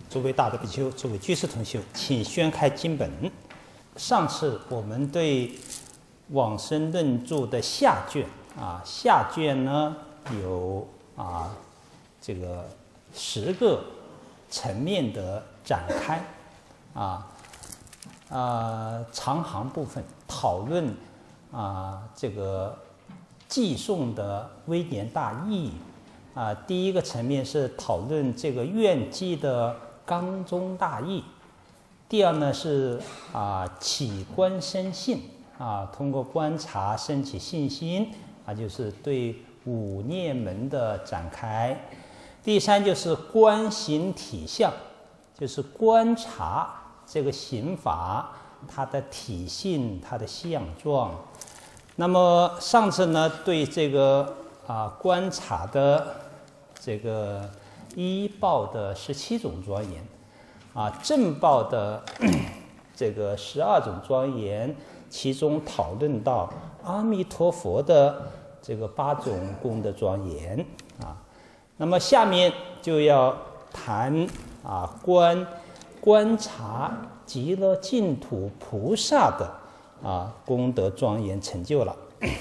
诸位大德比丘、诸位居士同修，请宣开经本。上次我们对往生论著的下卷下卷呢有这个10个层面的展开长行部分讨论这个寄送的微言大义第一个层面是讨论这个愿记的纲中大义，第二呢是起观生信通过观察升起信心就是对五念门的展开。第三就是观行体相，就是观察这个行法它的体性、它的相状。那么上次呢对这个观察的这个依报的17种庄严正报的这个12种庄严，其中讨论到阿弥陀佛的这个8种功德庄严那么下面就要谈观察极乐净土菩萨的功德庄严成就了。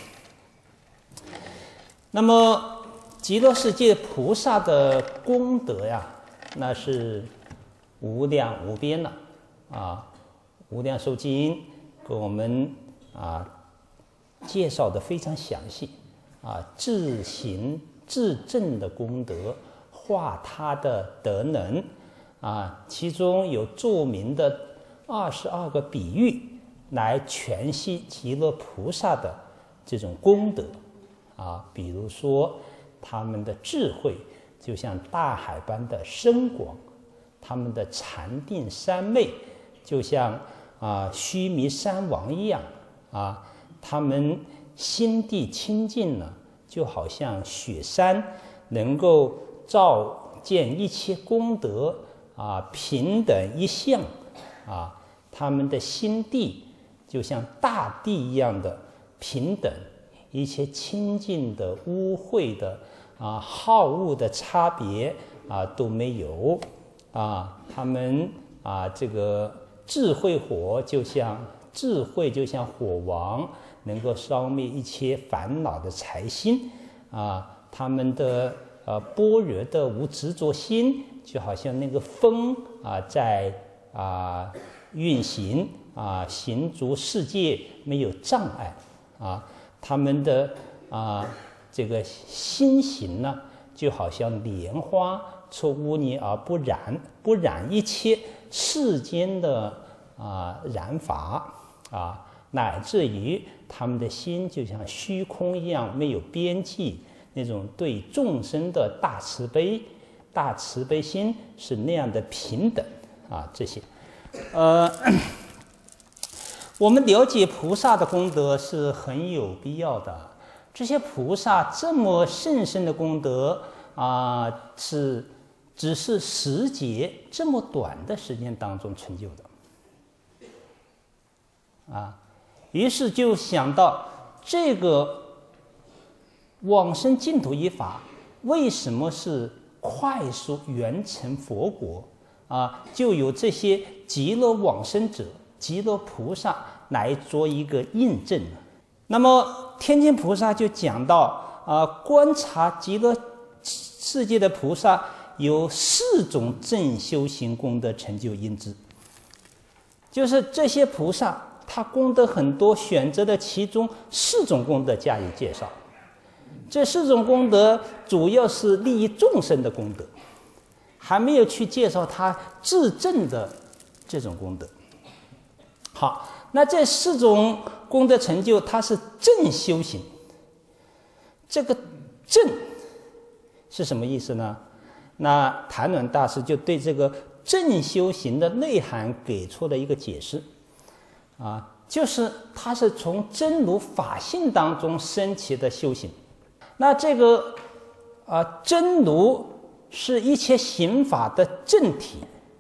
那么极乐世界菩萨的功德呀，那是无量无边了无量寿经给我们介绍的非常详细自行自证的功德，化他的德能其中有著名的22个比喻来诠释极乐菩萨的这种功德比如说他们的智慧就像大海般的深广，他们的禅定三昧就像须弥山王一样他们心地清净呢，就好像雪山能够照见一切功德平等一相他们的心地就像大地一样的平等，一切清净的污秽的好恶的差别都没有他们这个智慧就像火王，能够烧灭一切烦恼的财心他们的般若的无执着心就好像那个风在运行行足世界没有障碍他们的这个心行呢，就好像莲花出污泥而不染，不染一切世间的染法乃至于他们的心就像虚空一样没有边际，那种对众生的大慈悲心是那样的平等这些我们了解菩萨的功德是很有必要的。这些菩萨这么甚深的功德只是10劫这么短的时间当中成就的于是就想到这个往生净土一法为什么是快速圆成佛国就有这些极乐往生者、极乐菩萨来做一个印证。那么天津菩萨就讲到观察极乐世界的菩萨有4种正修行功德成就因之，就是这些菩萨他功德很多，选择的其中4种功德加以介绍。这4种功德主要是利益众生的功德，还没有去介绍他自证的这种功德。好，那这4种功德成就它是正修行。这个正是什么意思呢？那谭纶大师就对这个正修行的内涵给出了一个解释就是它是从真如法性当中升起的修行。那这个真如是一切行法的正体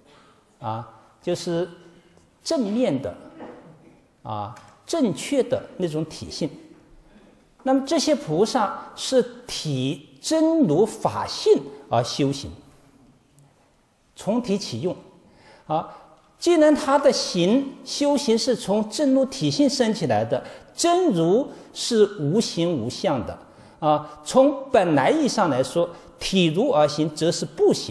就是正面的正确的那种体性。那么这些菩萨是体真如法性而修行， 从体起用啊。既然他的修行是从真如体性生起来的，真如是无形无相的啊。从本来意义上来说，体如而行，则是不行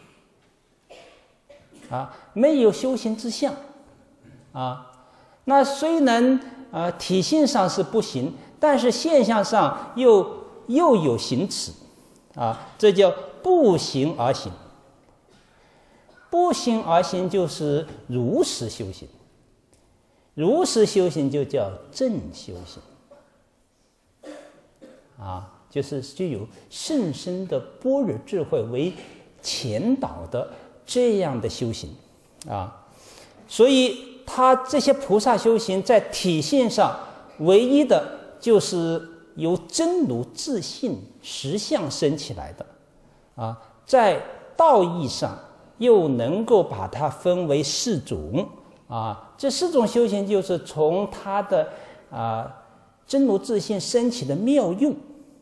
啊，没有修行之相啊。那虽然体性上是不行，但是现象上又有行持啊，这叫不行而行。不行而行就是如实修行，如实修行就叫正修行啊，就是具有甚深的般若智慧为前导的这样的修行啊。所以他这些菩萨修行在体性上唯一的就是由真如自性实相生起来的啊，在道义上又能够把它分为4种啊，这4种修行就是从他的真如自性升起的妙用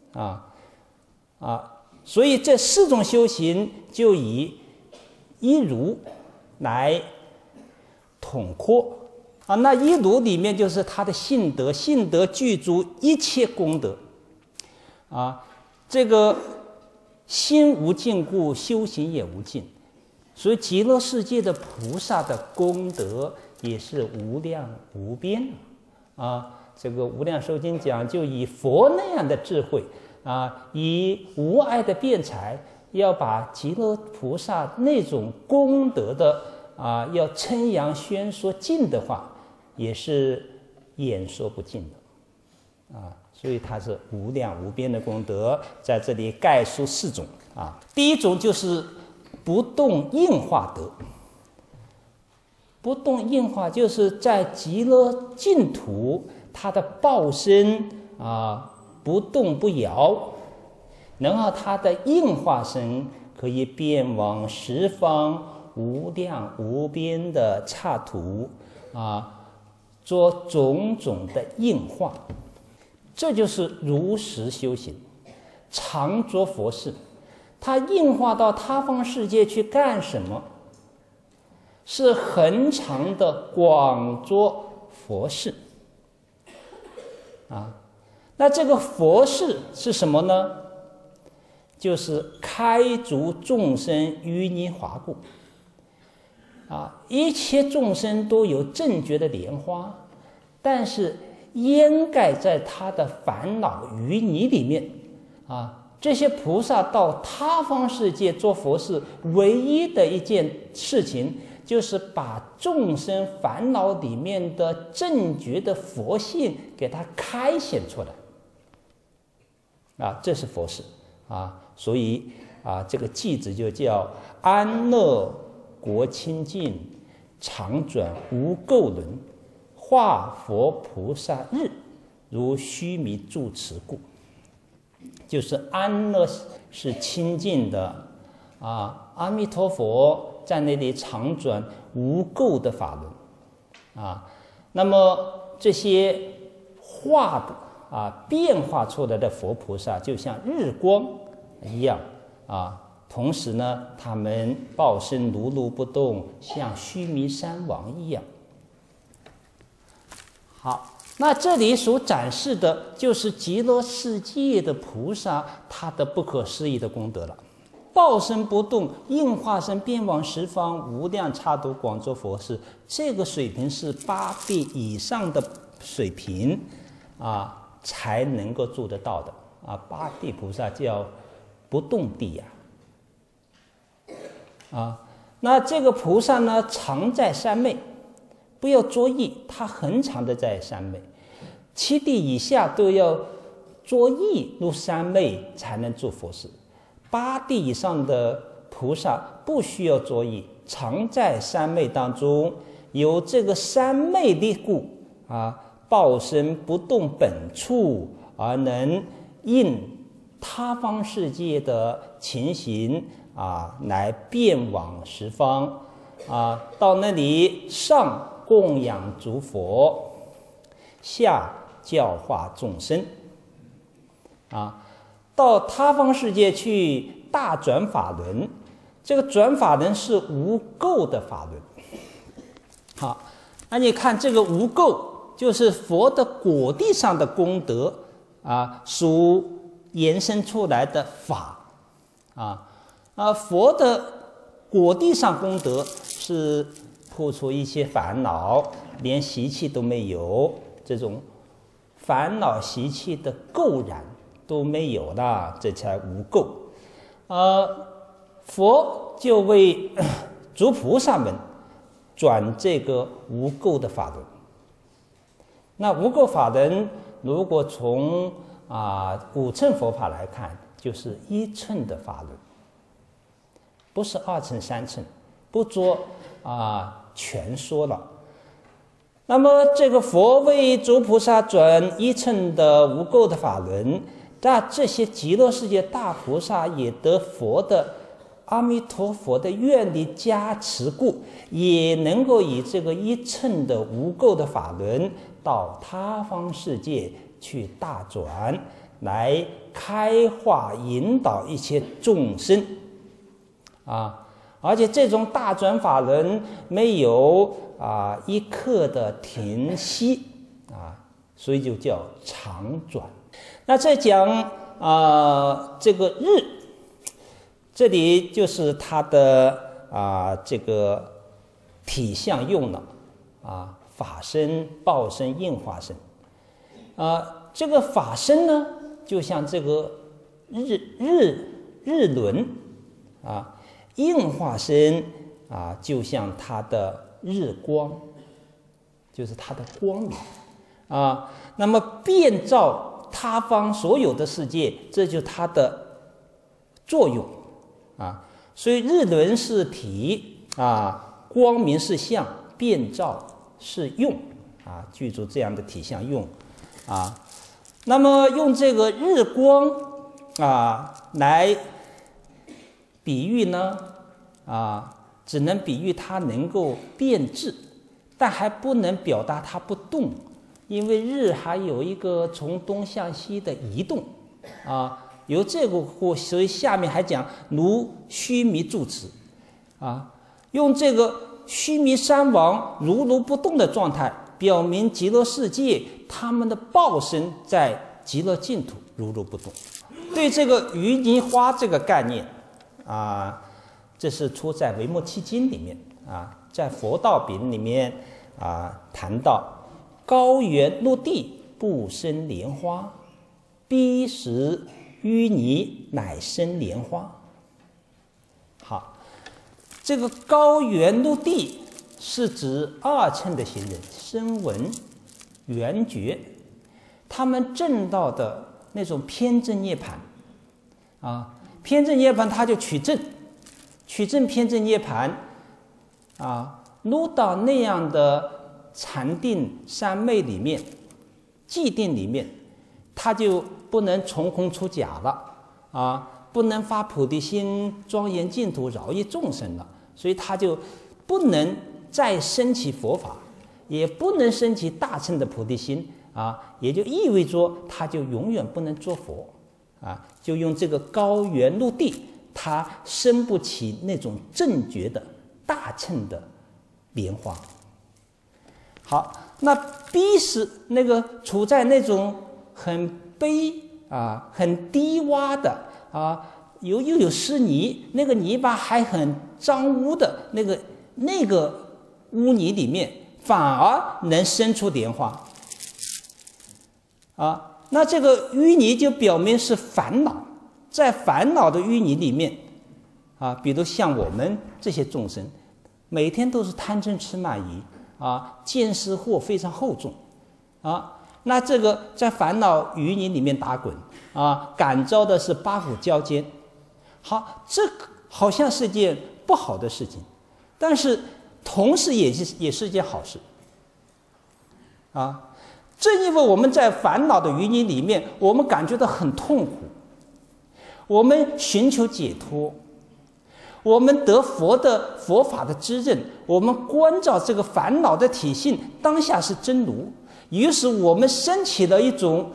所以这4种修行就以一如来统括啊。那一如里面就是他的性德，性德具足一切功德啊。这个心无尽故，修行也无尽。所以极乐世界的菩萨的功德也是无量无边啊。这个《无量寿经》讲，就以佛那样的智慧啊，以无碍的辩才，要把极乐菩萨那种功德的要称扬宣说尽的话，也是演说不尽的啊。所以它是无量无边的功德，在这里概述4种啊。第一种就是不动应化德。不动应化就是在极乐净土，它的报身不动不摇，然后它的应化身可以遍往十方无量无边的刹土做种种的应化。这就是如实修行，常做佛事。他应化到他方世界去干什么？是恒常的广做佛事那这个佛事是什么呢？就是开足众生于泥华故一切众生都有正觉的莲花，但是掩盖在他的烦恼淤泥里面这些菩萨到他方世界做佛事，唯一的一件事情就是把众生烦恼里面的正觉的佛性给它开显出来这是佛事所以这个偈子就叫安乐国清净，常转无垢轮，化佛菩萨日，如须弥住持故。就是安乐是清净的阿弥陀佛在那里常转无垢的法轮那么这些化的变化出来的佛菩萨就像日光一样同时呢，他们报身如如不动，像须弥山王一样。好，那这里所展示的就是极乐世界的菩萨他的不可思议的功德了。报身不动，应化身遍往十方无量刹土广作佛事，这个水平是8地以上的水平才能够做得到的8地菩萨叫不动地那这个菩萨呢，常在三昧，不要作意，他恒常的在三昧。7地以下都要作意入三昧才能做佛事，8地以上的菩萨不需要作意，常在三昧当中，有这个三昧力故报身不动本处，而能应他方世界的情形来遍往十方到那里上供养诸佛，下教化众生到他方世界去大转法轮， 这个转法轮是无垢的法轮。好，那你看这个无垢，就是佛的果地上的功德所延伸出来的法佛的果地上功德是破除一些烦恼，连习气都没有，这种烦恼习气的垢染都没有了，这才无垢。佛就为诸菩萨们转这个无垢的法轮。那无垢法轮，如果从五乘佛法来看，就是1乘的法轮，不是2乘、3乘，不做全说了。那么这个佛为诸菩萨转1乘的无垢的法轮，那这些极乐世界大菩萨也得佛的阿弥陀佛的愿力加持故，也能够以这个1乘的无垢的法轮到他方世界去大转，来开化引导一切众生而且这种大转法轮没有一刻的停息所以就叫常转。那再讲这个日，这里就是它的这个体相用了法身、报身、应化身这个法身呢，就像这个日轮应化身就像它的日光，就是它的光明那么遍照他方所有的世界，这就是它的作用所以日轮是体光明是相，遍照是用记住这样的体相用那么用这个日光来比喻呢只能比喻它能够变质，但还不能表达它不动，因为日还有一个从东向西的移动由这个所以下面还讲如须弥住持用这个须弥山王如不动的状态，表明极乐世界他们的报身在极乐净土如不动。对这个淤泥花这个概念这是出在《维摩诘经》里面在《佛道品》里面谈到高原落地不生莲花，彼时淤泥乃生莲花。好，这个高原落地是指2乘的行人，声闻、缘觉，他们证到的那种偏正涅盘偏正涅盘他就取证偏正涅盘落到那样的禅定三昧里面、寂定里面，他就不能从空出假了不能发菩提心庄严净土饶益众生了，所以他就不能再升起佛法，也不能升起大乘的菩提心也就意味着他就永远不能做佛就用这个高原落地，他生不起那种正觉的大乘的莲花。好，那逼是那个处在那种很卑很低洼的又有湿泥，那个泥巴还很脏污的那个污泥里面，反而能生出莲花那这个淤泥就表明是烦恼，在烦恼的淤泥里面比如像我们这些众生，每天都是贪嗔痴慢疑见思惑非常厚重那这个在烦恼淤泥里面打滚感召的是八苦交煎。好，这好像是件不好的事情，但是同时也是一件好事正因为我们在烦恼的淤泥里面，我们感觉到很痛苦，我们寻求解脱，我们得佛法的知认，我们关照这个烦恼的体性当下是真如，于是我们升起了一种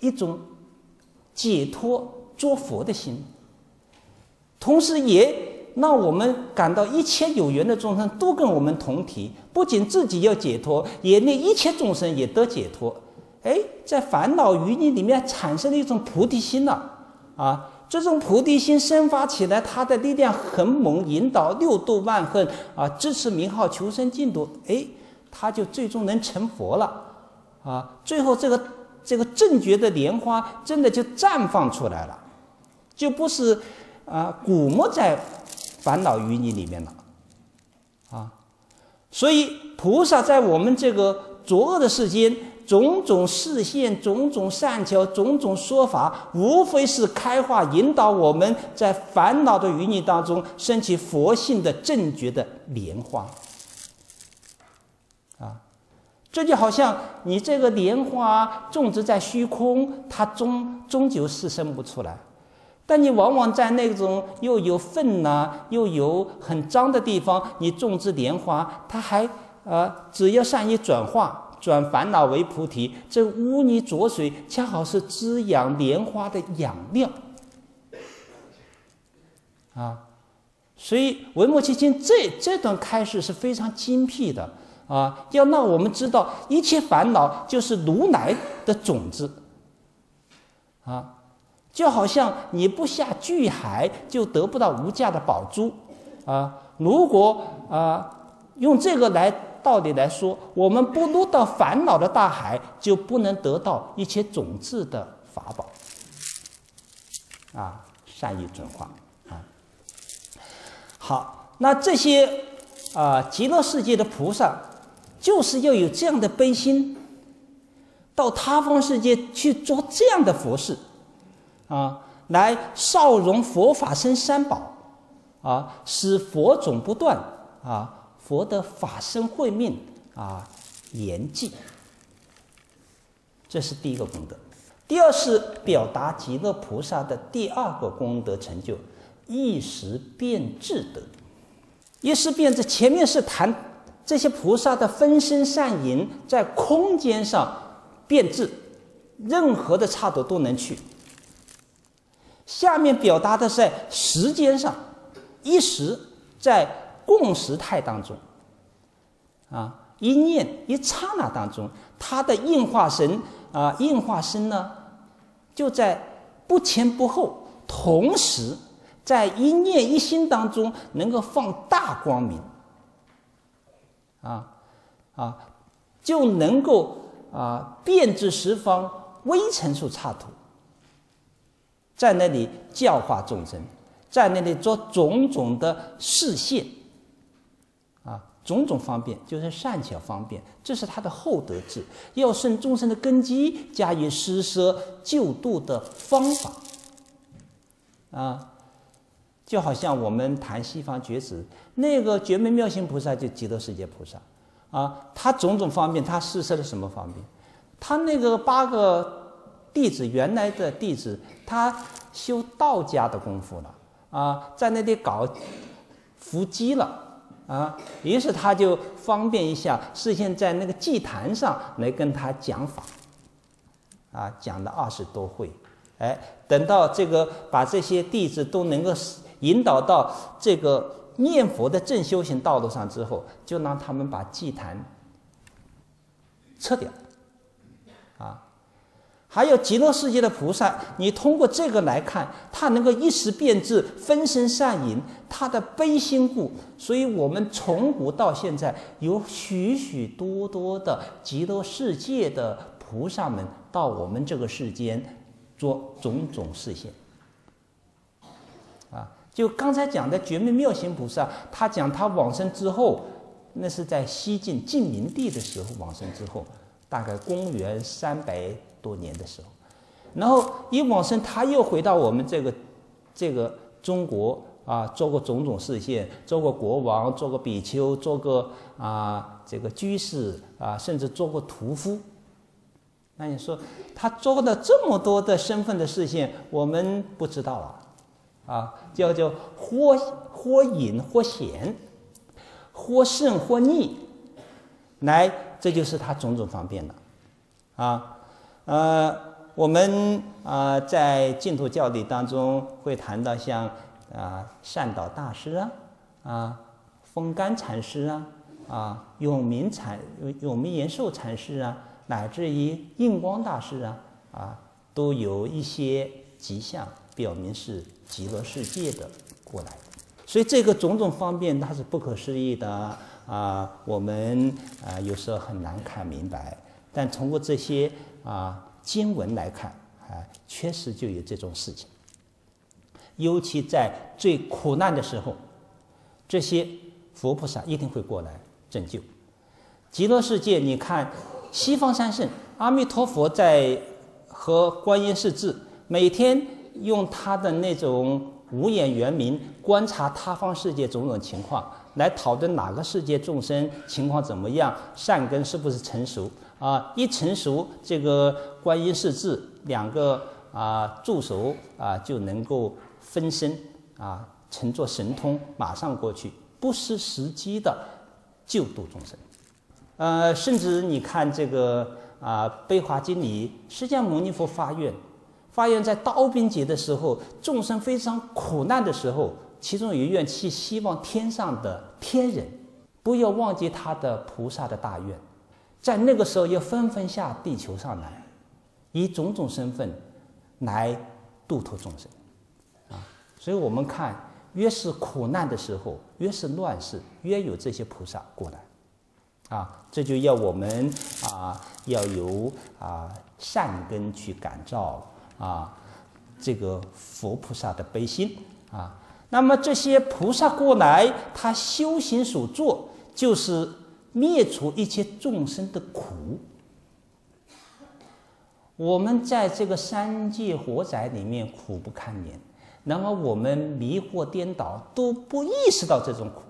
解脱作佛的心，同时也让我们感到一切有缘的众生都跟我们同体，不仅自己要解脱，也令一切众生也得解脱。在烦恼淤泥里面产生了一种菩提心了这种菩提心生发起来，它的力量很猛，引导六度万恨支持名号求生净土，它就最终能成佛了最后这个正觉的莲花真的就绽放出来了，就不是古没在烦恼淤泥里面了所以菩萨在我们这个作恶的世间，种种示现，种种善巧，种种说法，无非是开化引导我们在烦恼的淤泥当中升起佛性的正觉的莲花这就好像你这个莲花种植在虚空，它终究是生不出来，但你往往在那种又有粪又有很脏的地方，你种植莲花，它还只要善于转化，转烦恼为菩提，这污泥浊水恰好是滋养莲花的养料所以维摩诘经这段开示是非常精辟的要让我们知道一切烦恼就是如来的种子就好像你不下巨海就得不到无价的宝珠如果用这个道理来说，我们不入到烦恼的大海，就不能得到一切种子的法宝善于转化好，那这些极乐世界的菩萨就是要有这样的悲心，到他方世界去做这样的佛事来绍容佛法僧三宝使佛种不断佛的法身慧命延继，这是第一个功德。第二是表达极乐菩萨的第二个功德成就，一时变智德。一时变智，前面是谈这些菩萨的分身善引，在空间上变智，任何的刹土都能去。下面表达的是在时间上，一时在共识态当中一念一刹那当中，它的应化身呢，就在不前不后，同时在一念一心当中能够放大光明就能够遍至十方微尘数刹土，在那里教化众生，在那里做种种的示现种种方便，就是善巧方便，这是他的厚德智，要顺众生的根基，加以施舍救度的方法就好像我们谈西方觉子，那个觉门妙行菩萨就极乐世界菩萨他种种方便，他施舍了什么方便？他那个8个弟子，原来的弟子，他修道家的功夫了在那里搞伏击了于是他就方便一下，事先在那个祭坛上来跟他讲法讲了20多会等到这个把这些弟子都能够引导到这个念佛的正修行道路上之后，就让他们把祭坛撤掉还有极乐世界的菩萨，你通过这个来看，他能够一时变智，分身善引，他的悲心故，所以我们从古到现在有许许多多的极乐世界的菩萨们到我们这个世间做种种示现就刚才讲的觉门妙行菩萨，他讲他往生之后，那是在西晋晋明帝的时候往生之后，大概公元300多年的时候，然后一往生，他又回到我们这个中国做过种种示现，做过国王，做过比丘，做过这个居士甚至做过屠夫。那你说他做了这么多的身份的示现，我们不知道叫或隐或显，或胜或逆，这就是他种种方便了我们在净土教理当中会谈到像善导大师风干禅师永明延寿禅师乃至于印光大师都有一些迹象表明是极乐世界的过来的。所以这个种种方面它是不可思议的我们有时候很难看明白，但通过这些经文来看确实就有这种事情。尤其在最苦难的时候，这些佛菩萨一定会过来拯救。极乐世界，你看西方三圣阿弥陀佛和观音世智每天用他的那种无眼圆明观察他方世界种种情况，来讨论哪个世界众生情况怎么样，善根是不是成熟一成熟，这个观音世智两个助手就能够分身乘作神通，马上过去，不失时机的救度众生。甚至你看这个悲华经里，释迦牟尼佛发愿在刀兵劫的时候，众生非常苦难的时候，其中有一愿去希望天上的天人不要忘记他的菩萨的大愿，在那个时候要纷纷下地球上来，以种种身份来度脱众生所以我们看，越是苦难的时候，越是乱世，越有这些菩萨过来这就要我们要有善根去感召这个佛菩萨的悲心那么这些菩萨过来，他修行所做就是灭除一切众生的苦。我们在这个三界火宅里面苦不堪言，那么我们迷惑颠倒，都不意识到这种苦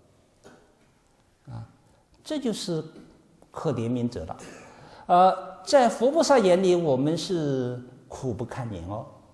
这就是可怜悯者了在佛菩萨眼里，我们是苦不堪言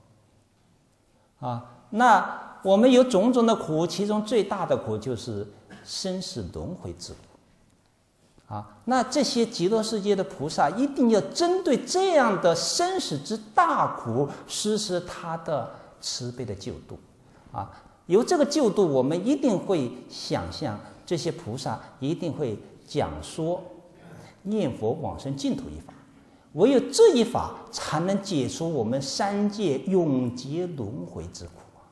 那我们有种种的苦，其中最大的苦就是生死轮回之苦那这些极乐世界的菩萨一定要针对这样的生死之大苦实施他的慈悲的救度由这个救度，我们一定会想象这些菩萨一定会讲说念佛往生净土一法，唯有这一法才能解除我们三界永劫轮回之苦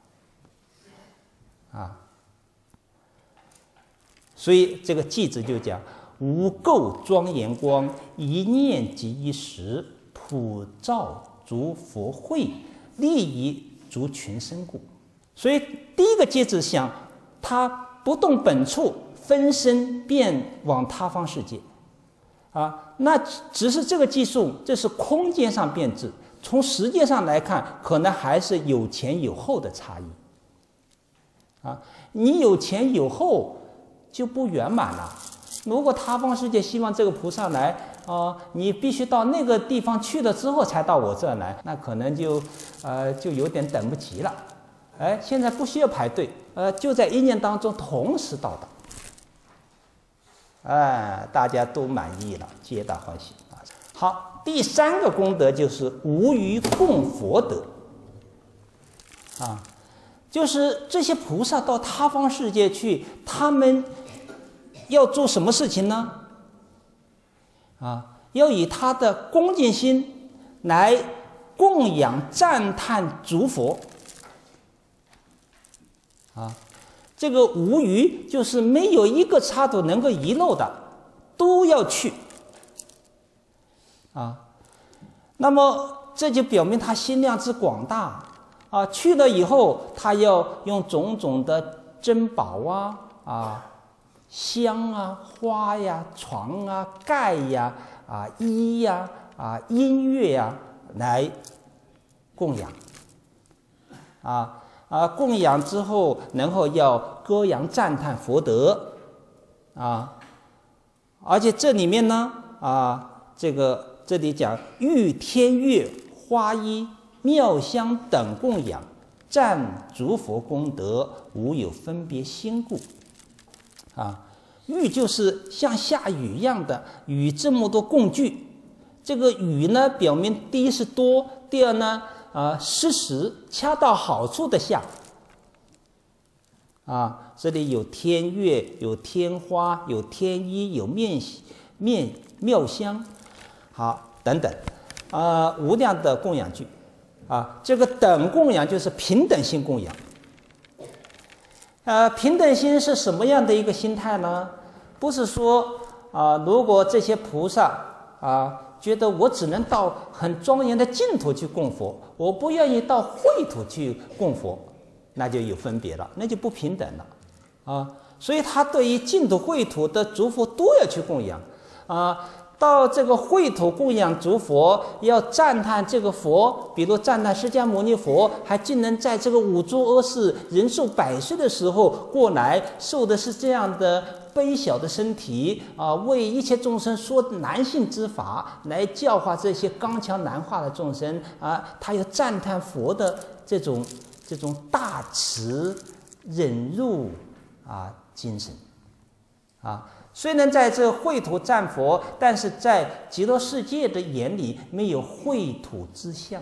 所以这个偈子就讲：无垢庄严光，一念即一时，普照诸佛慧，利益诸群生故。所以第一个偈子想，他不动本处，分身便往他方世界那只是这个技术，这是空间上变质，从时间上来看，可能还是有前有后的差异你有前有后就不圆满了。如果他方世界希望这个菩萨来你必须到那个地方去了之后才到我这儿来，那可能就有点等不及了。现在不需要排队，就在一念当中同时到达，大家都满意了，皆大欢喜好，第三个功德就是无余供佛德就是这些菩萨到他方世界去，他们要做什么事情呢？要以他的恭敬心来供养赞叹诸佛这个无余就是没有一个插头能够遗漏的，都要去那么这就表明他心量之广大去了以后，他要用种种的珍宝香花床盖衣音乐来供养供养之后，然后要歌扬赞叹佛德而且这里面呢这里讲玉天乐花衣妙香等供养，赞诸佛功德，无有分别心故雨就是像下雨一样的，雨这么多供具，这个雨呢，表明第一是多，第二呢适时恰到好处的下啊，这里有天乐，有天花，有天衣，有妙香，好，等等，无量的供养具，啊，这个等供养就是平等心供养。平等心是什么样的一个心态呢？不是说如果这些菩萨觉得我只能到很庄严的净土去供佛，我不愿意到秽土去供佛，那就有分别了，那就不平等了所以他对于净土秽土的诸佛都要去供养到这个秽土供养诸佛，要赞叹这个佛，比如赞叹释迦牟尼佛，还竟能在这个五诸阿世人寿100岁的时候过来，受的是这样的卑小的身体为一切众生说难信之法，来教化这些刚强难化的众生他要赞叹佛的这种大慈忍辱精神虽然在这秽土赞佛，但是在极乐世界的眼里没有秽土之相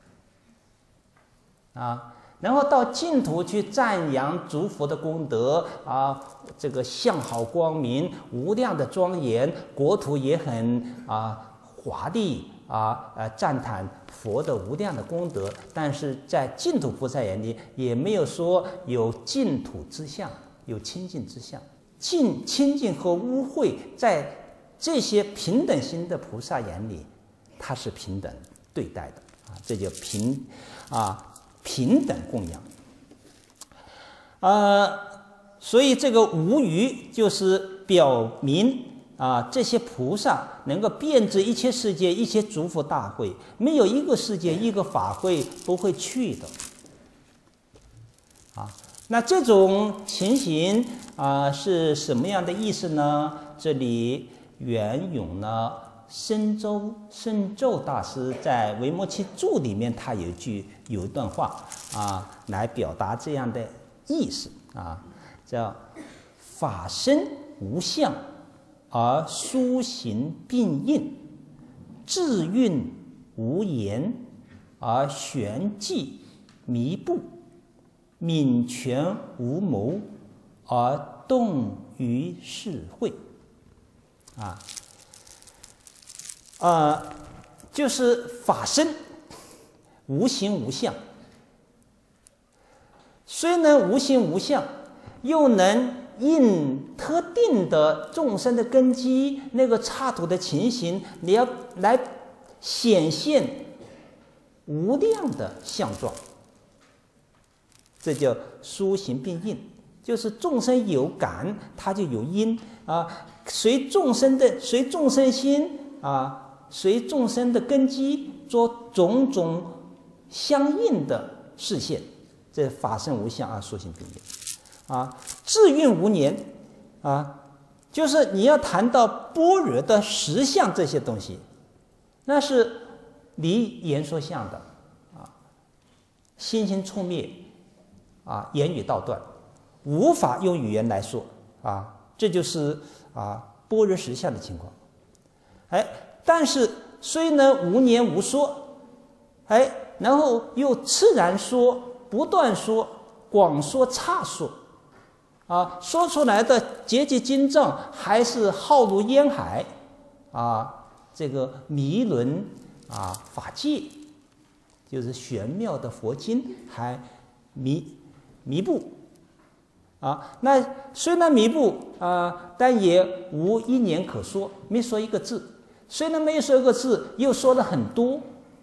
然后到净土去赞扬诸佛的功德这个相好光明，无量的庄严，国土也很华丽赞叹佛的无量的功德，但是在净土菩萨眼里也没有说有净土之相，有清净之相。清净和污秽，在这些平等心的菩萨眼里，它是平等对待的这就平等供养所以这个无余就是表明这些菩萨能够遍知一切世界一切诸佛大会，没有一个世界一个法会不会去的那这种情形是什么样的意思呢？这里袁永呢深咒大师在《维摩诘注》里面，他有一段话来表达这样的意思叫法身无相而殊行并应，智蕴无言而玄寂弥布，泯权无谋而动于世会就是法身无形无相，虽能无形无相，又能应特定的众生的根基那个刹土的情形，你要来显现无量的相状，这叫殊行并应，就是众生有感，它就有因随众生心随众生的根基做种种相应的示现，这法身无相殊行并应智蕴无年就是你要谈到般若的实相这些东西，那是离言说相的心行处灭言语道断，无法用语言来说这就是般若实相的情况但是虽能无言无说然后又自然说，不断说，广说差说说出来的结集经藏还是浩如烟海这个迷轮法界，就是玄妙的佛经还弥布那虽然弥布但也无一言可说，没说一个字，虽然没有说一个字，又说了很多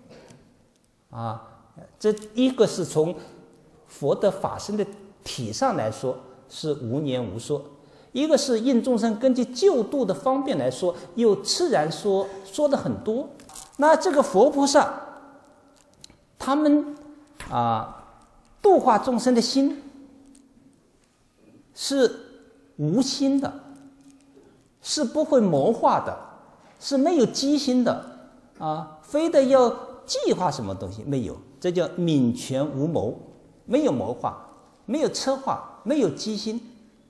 这一个是从佛的法身的体上来说是无言无说，一个是应众生根据救度的方便来说，又自然说的很多。那这个佛菩萨他们度化众生的心是无心的，是不会谋划的，是没有机心的非得要计划什么东西，没有，这叫泯权无谋，没有谋划，没有策划，没有机心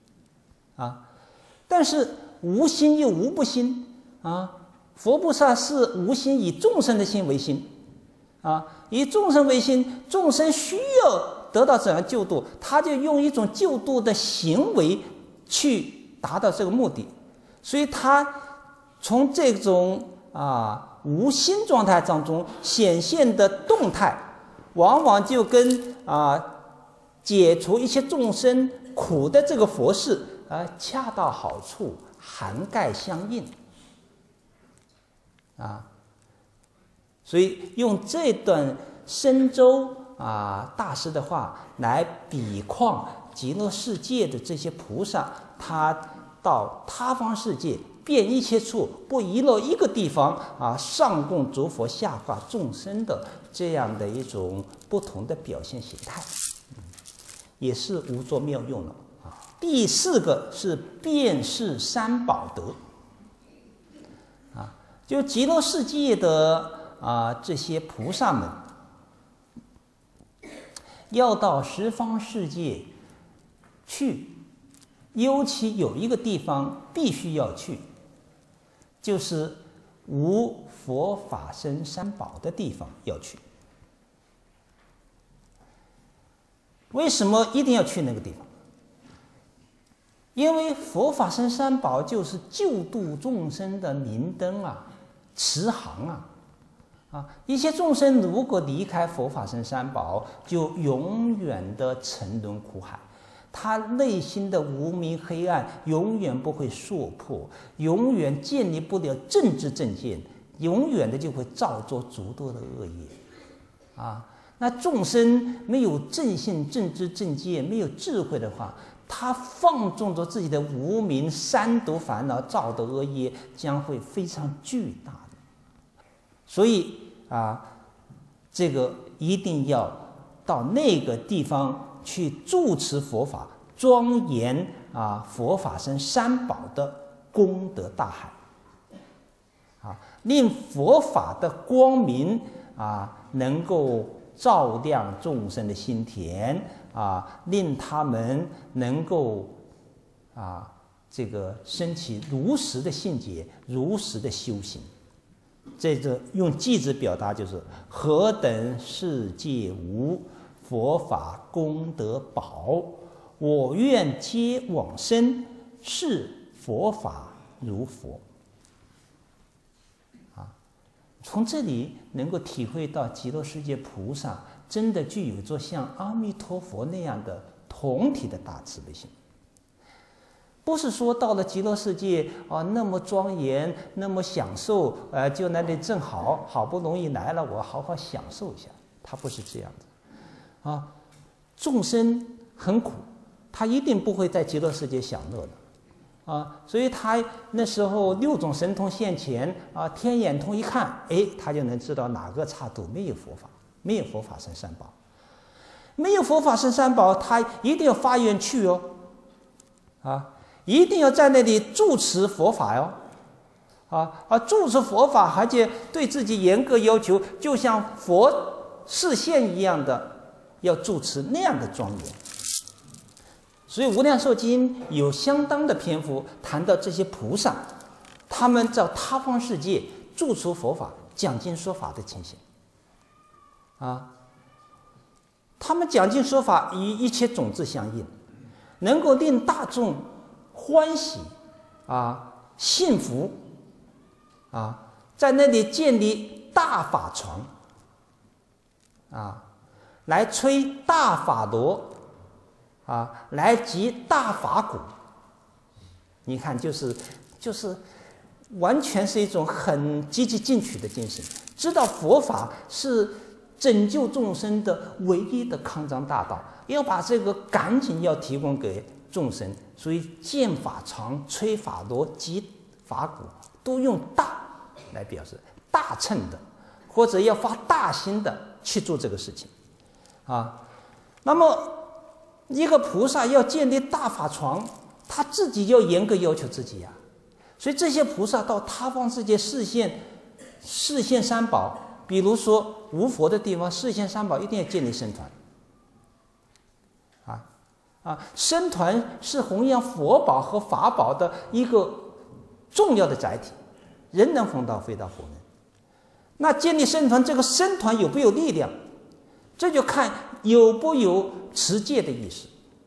但是无心又无不心佛菩萨是无心，以众生的心为心以众生为心，众生需要得到怎样救度，他就用一种救度的行为去达到这个目的。所以他从这种无心状态当中显现的动态，往往就跟解除一切众生苦的这个佛事恰到好处，涵盖相应所以用这段深州大师的话来比况极乐世界的这些菩萨，他到他方世界遍一切处，不遗漏一个地方上供诸佛，下化众生的这样的一种不同的表现形态，也是无作妙用了第四个是遍示三宝德就极乐世界的这些菩萨们要到十方世界去，尤其有一个地方必须要去，就是无佛法僧三宝的地方要去。为什么一定要去那个地方？因为佛法僧三宝就是救度众生的明灯慈航一切众生如果离开佛法僧三宝，就永远的沉沦苦海，他内心的无明黑暗永远不会烁破，永远建立不了正知正见，永远的就会造作诸多的恶业那众生没有正信正知正见，没有智慧的话，他放纵着自己的无明三毒烦恼造的恶业，将会非常巨大的。所以这个一定要到那个地方去住持佛法，庄严佛法僧三宝的功德大海令佛法的光明能够照亮众生的心田令他们能够这个升起如实的信解，如实的修行。这个用偈子表达就是何等世界无佛法功德宝，我愿皆往生，是佛法如佛从这里能够体会到极乐世界菩萨真的具有着像阿弥陀佛那样的同体的大慈悲心，不是说到了极乐世界那么庄严，那么享受就那里正好不容易来了，我好好享受一下，他不是这样的众生很苦，他一定不会在极乐世界享乐的所以他那时候六种神通现前天眼通一看，他就能知道哪个刹土没有佛法，没有佛法僧三宝，没有佛法僧三宝，他一定要发愿去一定要在那里住持佛法住持佛法，而且对自己严格要求，就像佛示现一样的，要住持那样的庄严。所以《无量寿经》有相当的篇幅谈到这些菩萨，他们在他方世界住持佛法、讲经说法的情形他们讲经说法与一切种子相应，能够令大众欢喜幸福在那里建立大法床来吹大法螺来击大法鼓。你看就是完全是一种很积极进取的精神，知道佛法是拯救众生的唯一的康庄大道，要把这个赶紧要提供给众生，所以建法床、吹法螺、击法鼓都用大来表示，大乘的或者要发大心的去做这个事情那么一个菩萨要建立大法床，他自己要严格要求自己所以这些菩萨到他方世界示现三宝，比如说无佛的地方示现三宝，一定要建立僧团僧团是弘扬佛宝和法宝的一个重要的载体，人能弘道，非道佛门。那建立僧团，这个僧团有没有力量，这就看有不有持戒的意识。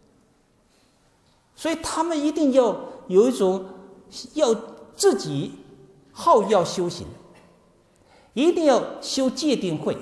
所以他们一定要有一种要自己要修行，一定要修戒定慧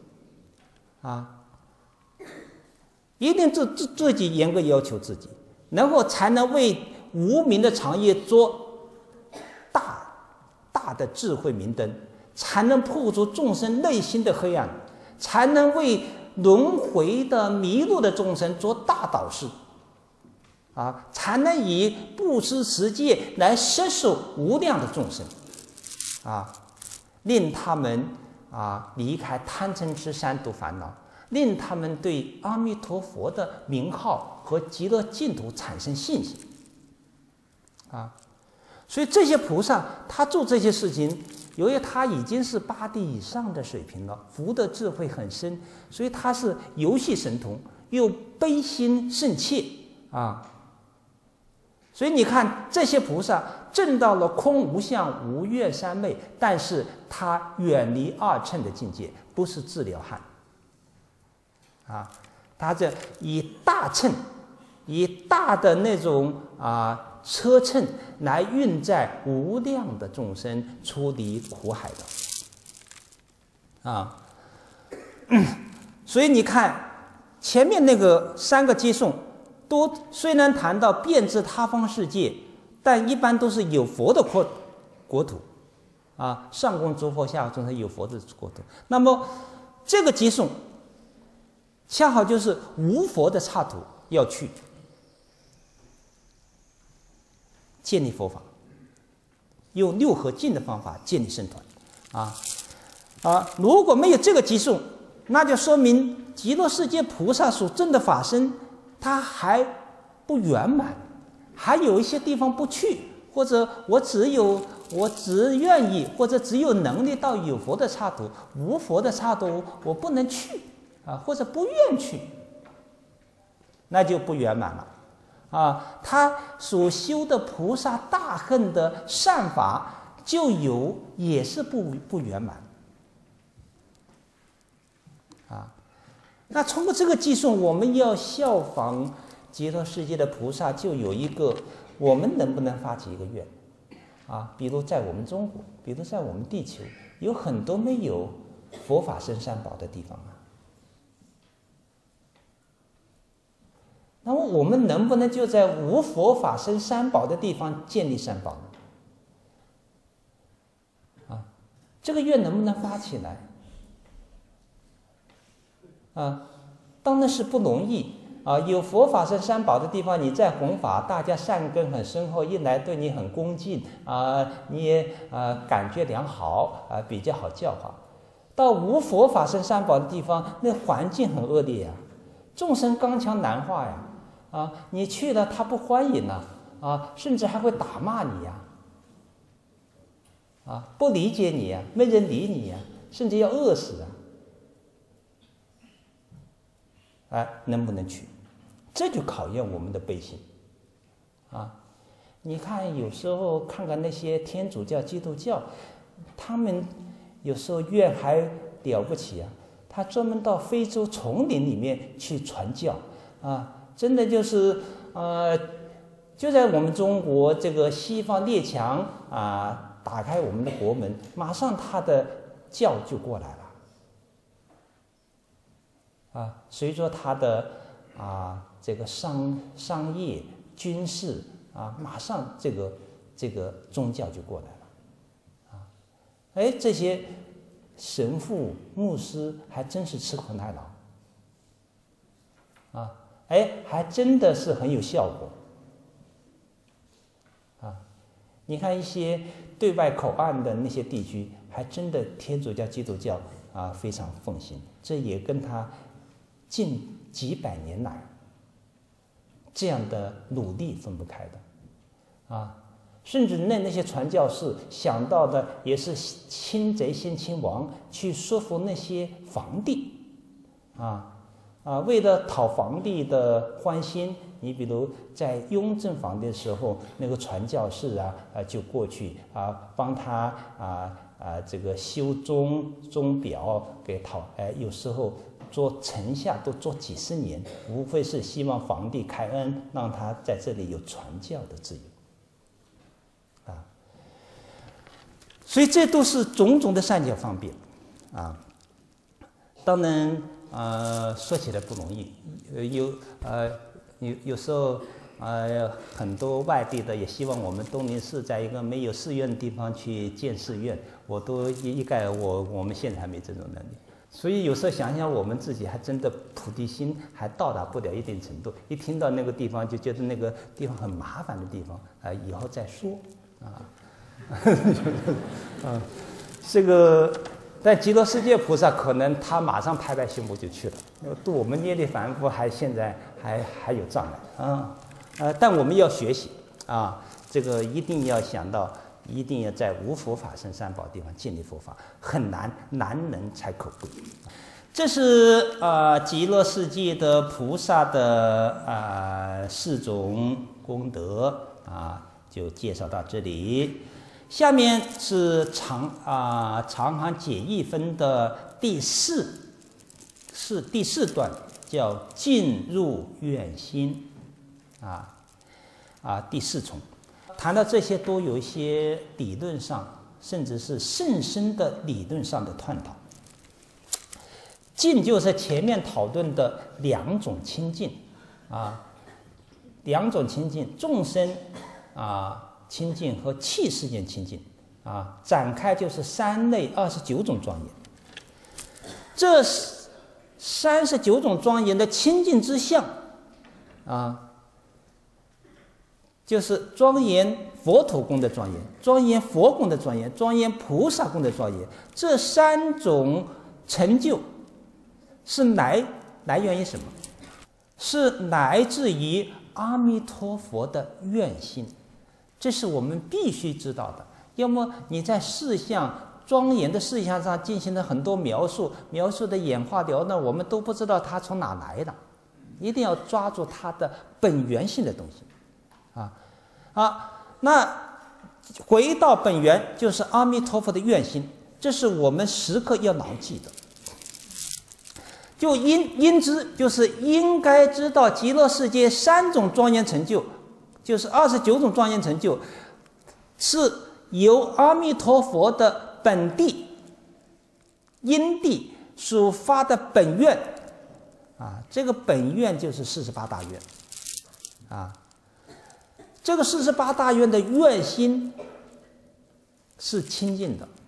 一定自己严格要求自己，然后才能为无明的长夜做大的智慧明灯，才能破除众生内心的黑暗，才能为轮回的迷路的众生做大导师才能以布施持戒来摄受无量的众生令他们离开贪嗔痴三毒烦恼，令他们对阿弥陀佛的名号和极乐净土产生信心所以这些菩萨他做这些事情，由于他已经是八地以上的水平了，福德智慧很深，所以他是游戏神通，又悲心甚切所以你看这些菩萨证到了空无相无愿三昧，但是他远离二乘的境界，不是自了汉他这以大乘，以大的那种车乘来运载无量的众生出离苦海的所以你看前面那个3个偈颂都虽然谈到遍知他方世界，但一般都是有佛的国土上供诸佛，下化众生有佛的国土。那么这个偈颂恰好就是无佛的刹土要去建立佛法，用六合敬的方法建立僧团如果没有这个偈颂，那就说明极乐世界菩萨所证的法身它还不圆满，还有一些地方不去，或者我只愿意或者只有能力到有佛的刹土，无佛的刹土我不能去或者不愿去，那就不圆满了他所修的菩萨大恨的善法也是不圆满那通过这个偈颂，我们要效仿极乐世界的菩萨，就有一个，我们能不能发起一个愿比如在我们中国，比如在我们地球，有很多没有佛法僧三宝的地方那么我们能不能就在无佛法僧三宝的地方建立三宝呢这个愿能不能发起来当然是不容易有佛法僧三宝的地方，你在弘法，大家善根很深厚，一来对你很恭敬你也感觉良好比较好教化。到无佛法僧三宝的地方，那环境很恶劣众生刚强难化你去了他不欢迎甚至还会打骂你不理解你没人理你甚至要饿死能不能去？这就考验我们的悲心你看有时候看看那些天主教基督教，他们有时候愿还了不起他专门到非洲丛林里面去传教真的就是就在我们中国这个西方列强打开我们的国门，马上他的教就过来了随着他的这个商业军事马上这个宗教就过来了这些神父牧师还真是吃苦耐劳还真的是很有效果你看一些对外口岸的那些地区，还真的天主教基督教非常奉行，这也跟他近几百年来这样的努力分不开的甚至那些传教士想到的也是亲贼先亲王，去说服那些皇帝为了讨皇帝的欢心，你比如在雍正皇帝的时候，那个传教士就过去帮他这个修钟表给讨有时候做臣下都做几十年，无非是希望皇帝开恩，让他在这里有传教的自由，啊，所以这都是种种的善巧方便，啊，当然，说起来不容易，有时候。很多外地的也希望我们东林寺在一个没有寺院的地方去建寺院，我都一概我们现在还没这种能力，所以有时候想想我们自己还真的菩提心还到达不了一定程度，一听到那个地方就觉得那个地方很麻烦的地方，以后再说这个但极乐世界菩萨可能他马上拍拍胸脯就去了，度我们业力凡夫现在还有障碍啊。但我们要学习啊，这个一定要想到，一定要在无佛法僧三宝地方建立佛法，很难，难能才可贵。这是极乐世界的菩萨的4种功德就介绍到这里。下面是长行解义分的第四段，叫进入愿心。第4重，谈到这些都有一些理论上，甚至是甚深的理论上的探讨。净就是前面讨论的2种清净，2种清净，众生清净和器世间清净展开就是3类29种庄严。这39种庄严的清净之相就是庄严佛土功的庄严，庄严佛功的庄严，庄严菩萨功的庄严。这3种成就是来源于什么？是来自于阿弥陀佛的愿心，这是我们必须知道的。要么你在事相庄严的事项上进行了很多描述的演化了，那我们都不知道它从哪来的，一定要抓住它的本源性的东西。那回到本源就是阿弥陀佛的愿心，这是我们时刻要牢记的。就因之，就是应该知道极乐世界3种庄严成就，就是29种庄严成就，是由阿弥陀佛的本地因地所发的本愿这个本愿就是48大愿这个48大愿的愿心是清净的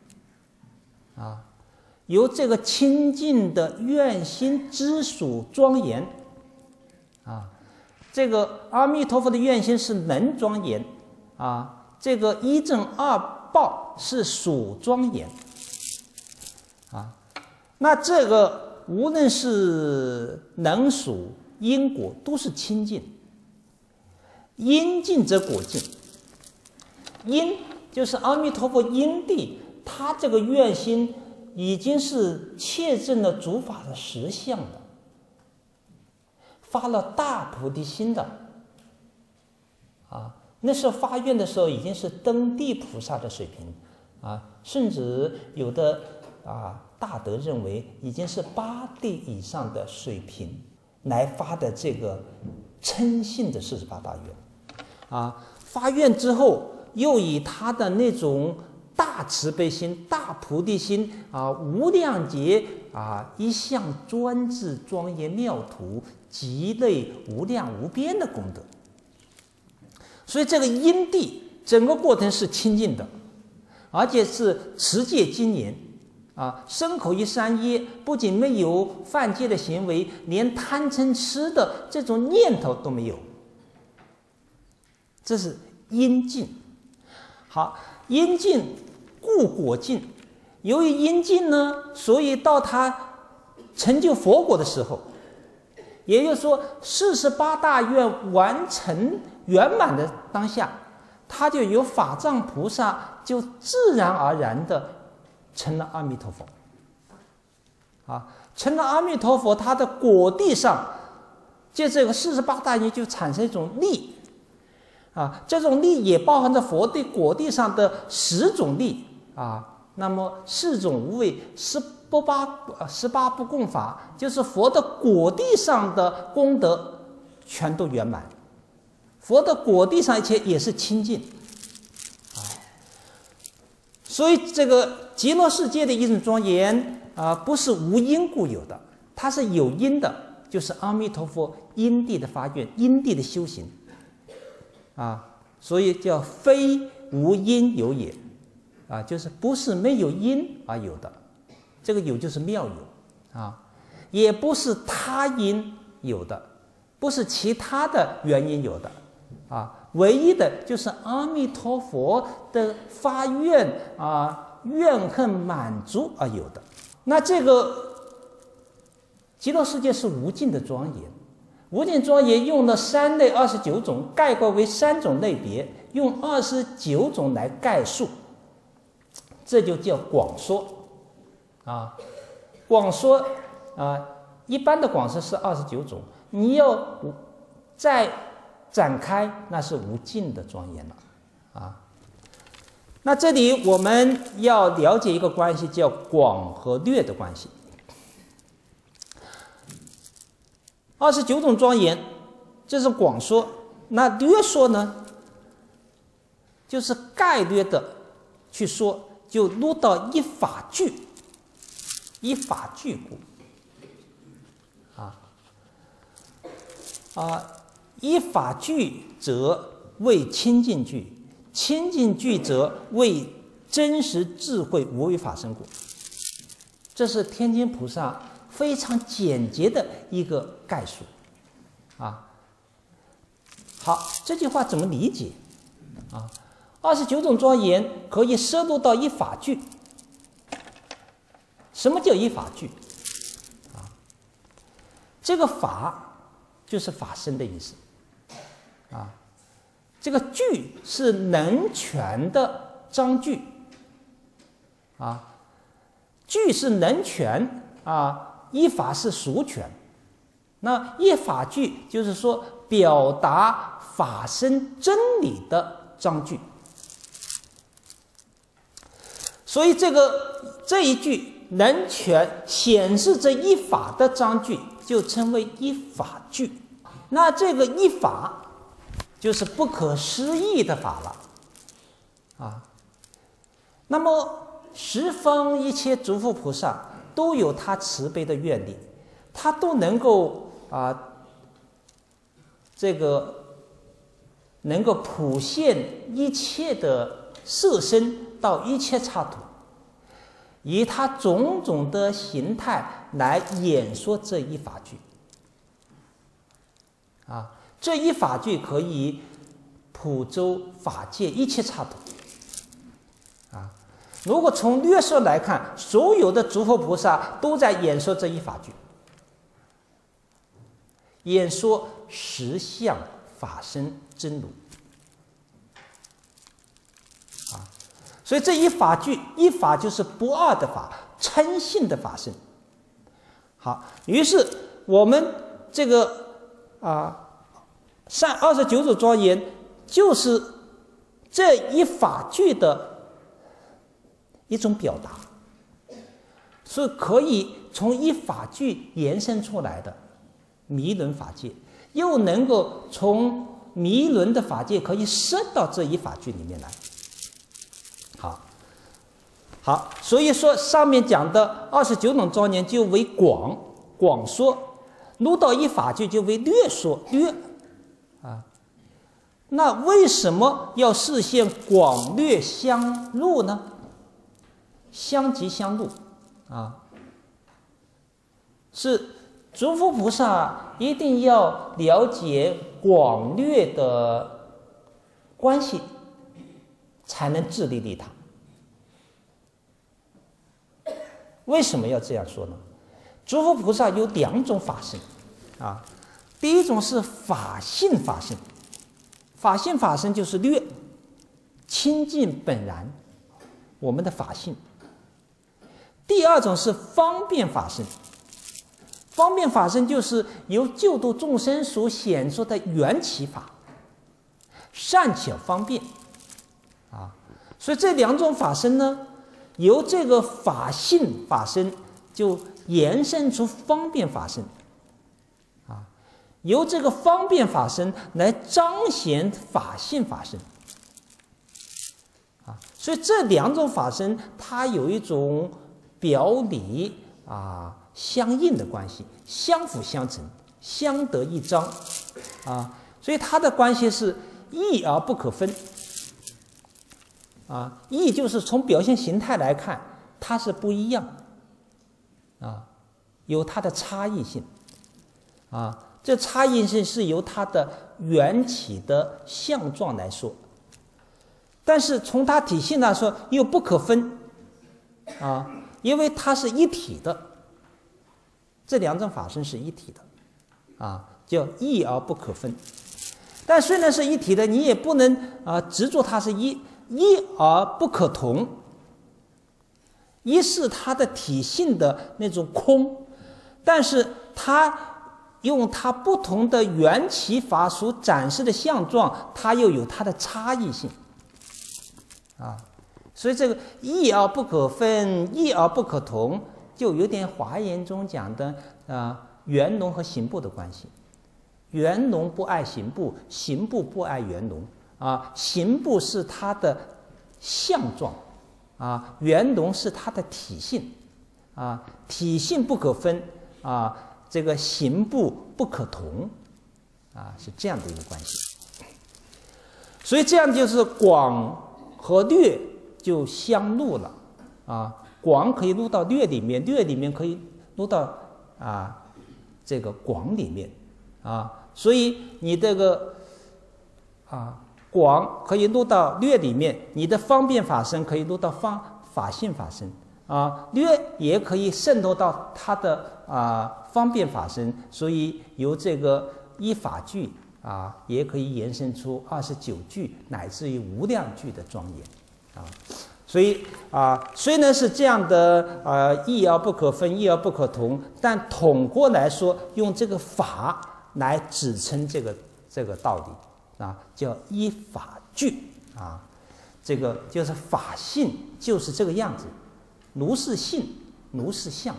由这个清净的愿心之属庄严这个阿弥陀佛的愿心是能庄严这个一正二报是属庄严那这个无论是能属因果都是清净。因尽则果尽，因就是阿弥陀佛因地，他这个愿心已经是切证了诸法的实相的，发了大菩提心的那时候发愿的时候已经是登地菩萨的水平甚至有的大德认为已经是8地以上的水平来发的这个称信的48大愿发愿之后又以他的那种大慈悲心、大菩提心无量劫一向专制庄严妙土，极类无量无边的功德。所以这个因地整个过程是清净的，而且是持戒精严身口意三业不仅没有犯戒的行为，连贪嗔痴的这种念头都没有。这是因尽。好，因尽故果尽。由于因尽呢，所以到他成就佛果的时候，也就是说48大愿完成圆满的当下，他就有法藏菩萨就自然而然的成了阿弥陀佛成了阿弥陀佛，他的果地上借这个48大愿就产生一种力这种力也包含着佛地果地上的10种力那么4种无畏 18不共法，就是佛的果地上的功德全都圆满，佛的果地上一切也是清净啊。所以这个极乐世界的一种庄严不是无因故有的，它是有因的，就是阿弥陀佛因地的发愿，因地的修行所以叫非无因有也就是不是没有因而有的，这个有就是妙有也不是他因有的，不是其他的原因有的唯一的就是阿弥陀佛的发愿怨恨满足而有的。那这个极乐世界是无尽的庄严，无尽庄严用了3类29种，概括为3种类别，用29种来概述，这就叫广说广说一般的广说是29种，你要再展开，那是无尽的庄严了那这里我们要了解一个关系，叫广和略的关系。29种庄严，这是广说。那略说呢，就是概略的去说，就入到一法具，一法具故一法具则为清净具，清净具则为真实智慧无为法身故。这是天津菩萨非常简洁的一个概述好，这句话怎么理解29种庄严可以摄入到一法具。什么叫一法具这个法就是法身的意思这个具是能权的章句具是能权一法是属权。那一法具就是说表达法身真理的章句。所以这一句能权显示这一法的章句，就称为一法具。那这个一法就是不可思议的法了那么十方一切诸佛菩萨都有他慈悲的愿力，他都能够能够普现一切的色身到一切刹土，以他种种的形态来演说这一法具这一法具可以普周法界一切刹土如果从略说来看，所有的诸佛菩萨都在演说这一法具，演说实相法身真如所以这一法具，一法就是不二的法，称性的法身。好，于是我们这个29种庄严就是这一法具的一种表达，所以可以从一法具延伸出来的弥轮法界，又能够从弥轮的法界可以升到这一法具里面来。好，所以说上面讲的29种庄严就为广说，入到一法具就为略说略那为什么要示现广略相入呢？相即相入是诸佛菩萨一定要了解广略的关系，才能自利利他。为什么要这样说呢？诸佛菩萨有2种法身第一种是法性法身，法性法身就是略清净本然我们的法性。第2种是方便法身，方便法身就是由救度众生所显出的缘起法，善巧方便所以这2种法身呢，由这个法性法身就延伸出方便法身，由这个方便法身来彰显法性法身，所以这两种法身它有一种表里相应的关系，相辅相成，相得益彰所以它的关系是异而不可分异就是从表现形态来看它是不一样有它的差异性这差异性是由它的缘起的相状来说，但是从它体性来说又不可分因为它是一体的，这两种法身是一体的叫异而不可分。但虽然是一体的，你也不能执着它是一而不可同。一是它的体性的那种空，但是它用它不同的缘起法所展示的相状，它又有它的差异性所以这个异而不可分，异而不可同，就有点华严中讲的圆融和行部的关系。圆融不爱行部，行部不爱圆融行部是它的相状圆融是它的体性体性不可分这个行部不可同是这样的一个关系。所以这样就是广和略就相入了广可以入到略里面，略里面可以入到这个广里面所以你这个广可以入到略里面，你的方便法身可以入到法性法身略也可以渗透到它的方便法身，所以由这个一法句也可以延伸出29句乃至于无量句的庄严所以虽然是这样的异而不可分，异而不可同，但统过来说，用这个法来指称这个道理叫依法句这个就是法性就是这个样子，如是性，如是相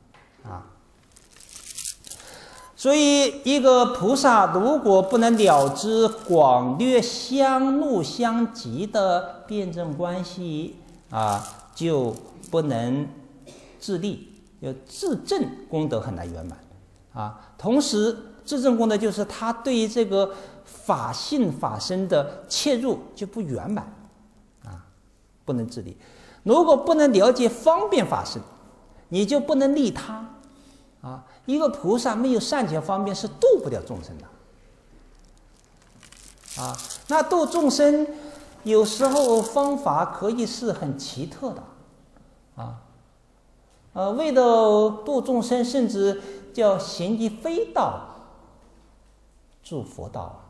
所以一个菩萨如果不能了知广略相入相即的辩证关系就不能自立，自证功德很难圆满同时自证功德就是他对于这个法性法身的切入就不圆满不能自立。如果不能了解方便法身，你就不能利他一个菩萨没有善巧方便是度不了众生的那度众生有时候方法可以是很奇特的为了度众生，甚至叫行一非道助佛道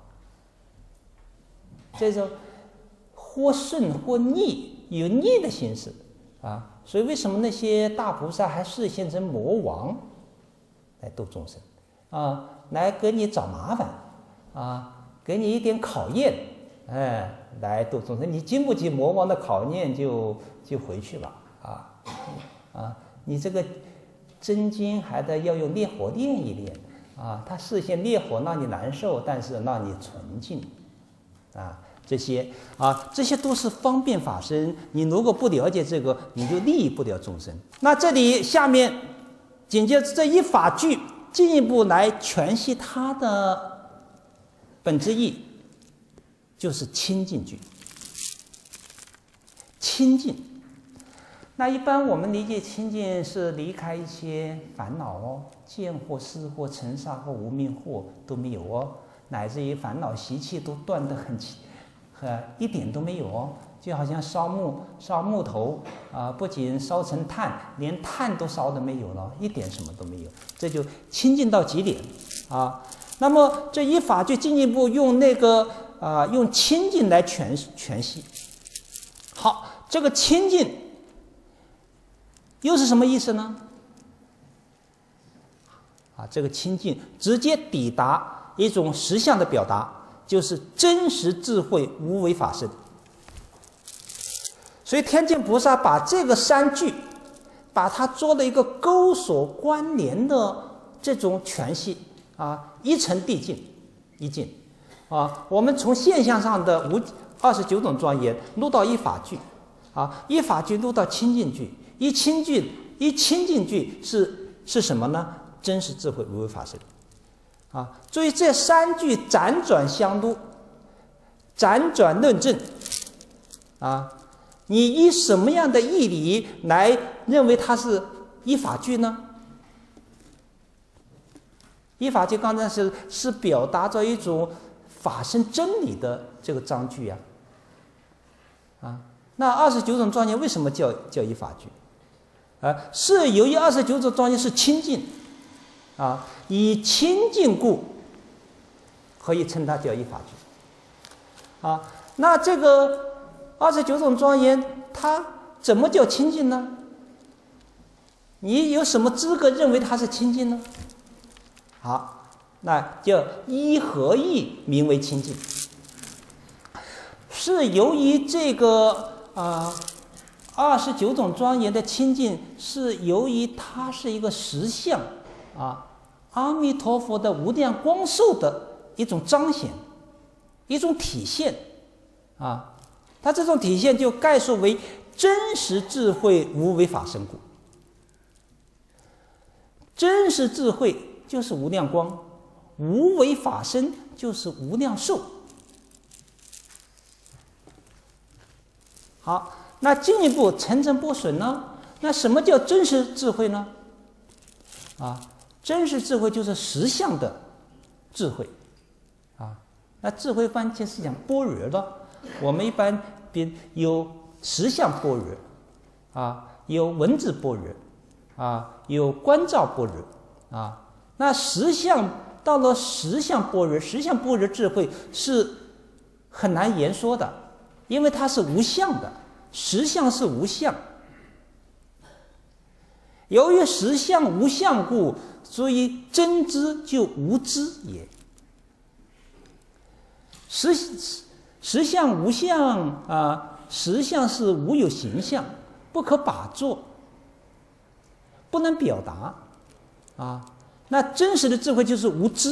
这种或顺或逆，有逆的形式所以为什么那些大菩萨还示现成魔王来度众生来给你找麻烦给你一点考验来度众生，你经不起魔王的考验就回去吧你这个真经还得要用烈火炼一炼它示现烈火让你难受，但是让你纯净这些都是方便法身，你如果不了解这个，你就利益不了众生。那这里下面紧接着这一法句进一步来诠释它的本质义，就是清净句。清净，那一般我们理解清净是离开一些烦恼见惑、思惑、尘沙或无明惑都没有乃至于烦恼习气都断得很一点都没有就好像烧木头不仅烧成炭，连炭都烧的没有了，一点什么都没有，这就清净到极点那么这一法就进一步用用清净来诠释。好，这个清净又是什么意思呢？这个清净直接抵达一种实相的表达，就是真实智慧无为法身。所以天净菩萨把这个三句， 把它做了一个钩锁关联的这种权系啊，一层递进一进啊。我们从现象上的29种庄严录到一法句啊，一法句录到清净句，一清净句是什么呢？真实智慧无为法身啊。注意这3句辗转相录，辗转论证啊。你以什么样的义理来认为它是一法句呢？一法句刚才是表达着一种法身真理的这个章句啊。那29种庄严为什么叫一法句？是由于29种庄严是清净啊，以清净故可以称它叫一法句啊。那这个29种庄严它怎么叫清净呢？你有什么资格认为它是清净呢？好，那叫一合一名为清净，是由于这个29种庄严的清净是由于它是一个实相啊，阿弥陀佛的无量光寿的一种彰显，一种体现啊。它这种体现就概述为真实智慧无为法身故。真实智慧就是无量光，无为法身就是无量寿。好，那进一步层层剥损呢？那什么叫真实智慧呢？真实智慧就是实相的智慧啊。那智慧番茄是讲般若的。我们一般有实相般若啊，有文字般若啊，有观照般若啊。那实相到了实相般若，实相般若智慧是很难言说的，因为它是无相的，实相是无相。由于实相无相故，所以真知就无知也。实相无相啊，实相是无有形象，不可把作，不能表达啊。那真实的智慧就是无知。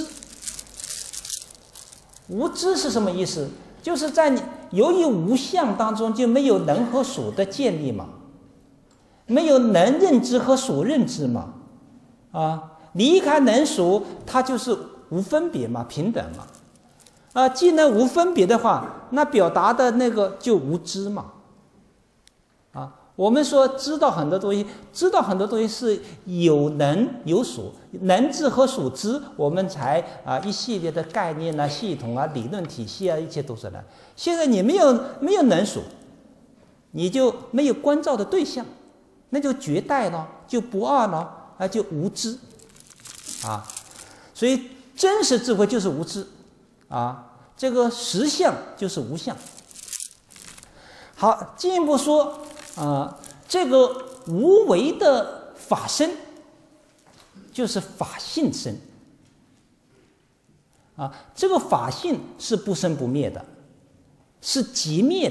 无知是什么意思？就是在由于无相当中就没有能和所的建立嘛，没有能认知和所认知嘛啊。离开能所，它就是无分别嘛，平等嘛。既然无分别的话，那表达的那个就无知嘛。我们说知道很多东西，知道很多东西是有能有所，能知和所知，我们才一系列的概念啊、系统啊、理论体系啊，一切都是来。现在你没有能所，你就没有关照的对象，那就绝代了，就不二了，就无知啊。所以真实智慧就是无知啊。这个实相就是无相。好，进一步说这个无为的法身就是法性身这个法性是不生不灭的，是寂灭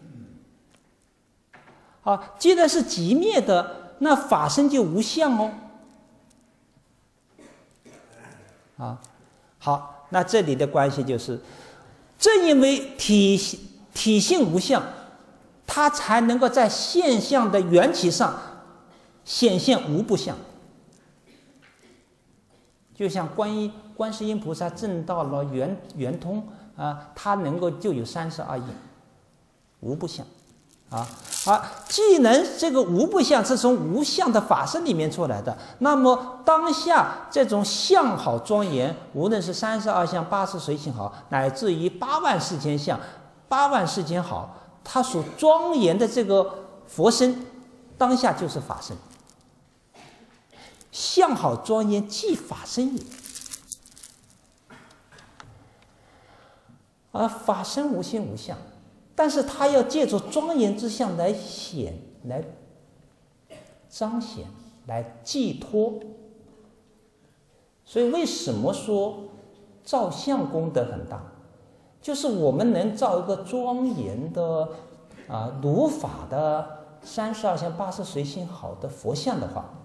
的。既然是寂灭的，那法身就无相哦。好，那这里的关系就是，正因为体性无相，它才能够在现象的缘起上显现无不相。就像观世音菩萨证到了圆通它能够就有32应，无不相既然这个无不相是从无相的法身里面出来的，那么当下这种相好庄严，无论是32相、80随行好，乃至于8万4千相、8万4千好，它所庄严的这个佛身，当下就是法身。相好庄严即法身也，而法身无心无相，但是它要借助庄严之相来彰显、来寄托。所以为什么说造相功德很大？就是我们能造一个庄严的如法的 32相80随心好的佛像的话，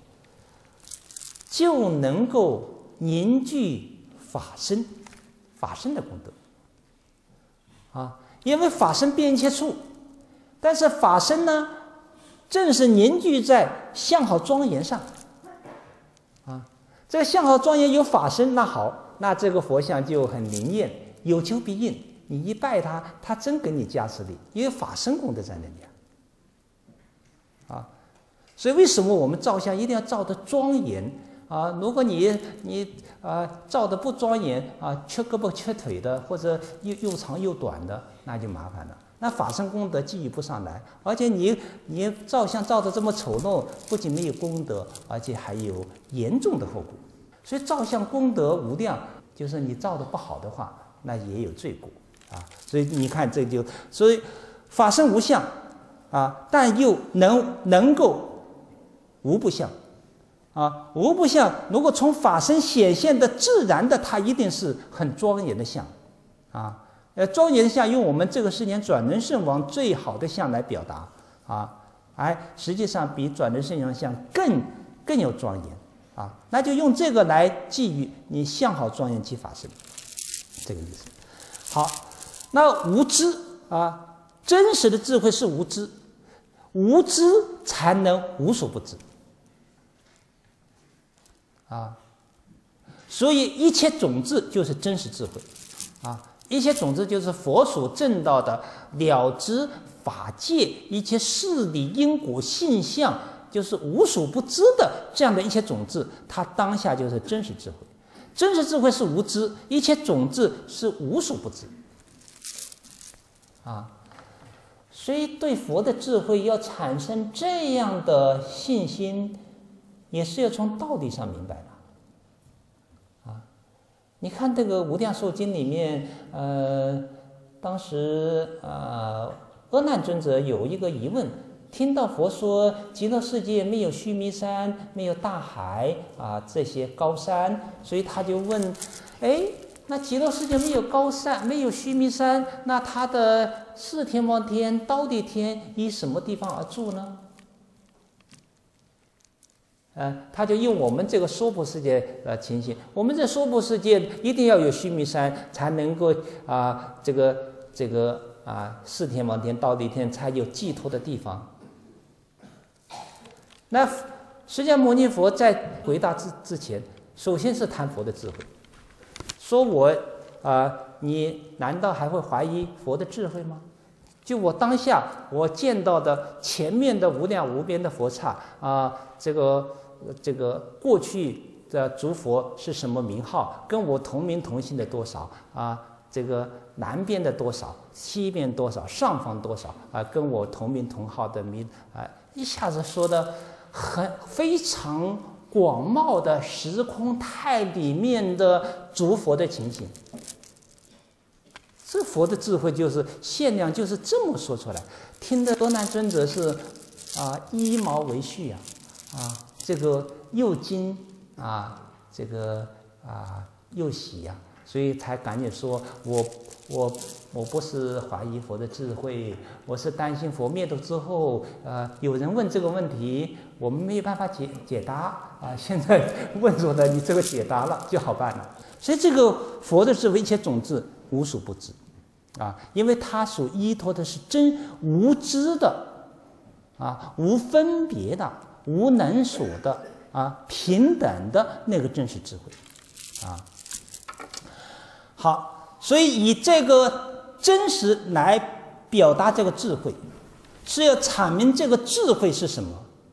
就能够凝聚法身的功德啊。因为法身遍一切处，但是法身呢，正是凝聚在相好庄严上啊。这个相好庄严有法身，那好，那这个佛像就很灵验，有求必应。你一拜他，他真给你加持力，因为法身功德在那里啊。所以为什么我们照相一定要照得庄严啊？如果你照得不庄严啊，缺胳膊缺腿的，或者又长又短的，那就麻烦了。那法身功德给予不上来，而且你照相照得这么丑陋，不仅没有功德，而且还有严重的后果。所以照相功德无量，就是你照得不好的话，那也有罪过啊。所以你看这就，所以法身无相啊，但又能够无不相啊。无不相，如果从法身显现的自然的，它一定是很庄严的相啊。庄严的相用我们这个世间转轮圣王最好的相来表达啊，实际上比转轮圣王相更有庄严啊，那就用这个来寄予你相好庄严及法身，这个意思。好，那无知啊，真实的智慧是无知，无知才能无所不知啊，所以一切种子就是真实智慧啊。一切种子就是佛所证到的了知法界一切事理因果性相，就是无所不知的这样的一些种子，它当下就是真实智慧。真实智慧是无知，一切种子是无所不知啊。所以对佛的智慧要产生这样的信心，也是要从道理上明白的。你看这个《无量寿经》里面，当时阿难尊者有一个疑问，听到佛说极乐世界没有须弥山，没有大海啊这些高山，所以他就问：那极乐世界没有高山，没有须弥山，那他的四天王天、忉利天以什么地方而住呢？他就用我们这个娑婆世界情形，我们这娑婆世界一定要有须弥山，才能够这个四天王天、忉利天才有寄托的地方。那释迦牟尼佛在回答之前，首先是谈佛的智慧，说我你难道还会怀疑佛的智慧吗？就我当下我见到的前面的无量无边的佛刹这个过去的诸佛是什么名号？跟我同名同姓的多少这个南边的多少，西边多少，上方多少跟我同名同号的名一下子说的非常广袤的时空态里面的诸佛的情形。这佛的智慧就是限量，就是这么说出来。听得阿难尊者是一毛为絮这个又惊这个又喜所以才赶紧说我不是怀疑佛的智慧，我是担心佛灭度之后有人问这个问题，我们没有办法解答现在问住了，你这个解答了就好办了。所以这个佛的智慧一切种子无所不知因为它所依托的是真无知的无分别的无能所的平等的那个真实智慧好，所以以这个真实来表达这个智慧，是要阐明这个智慧是什么。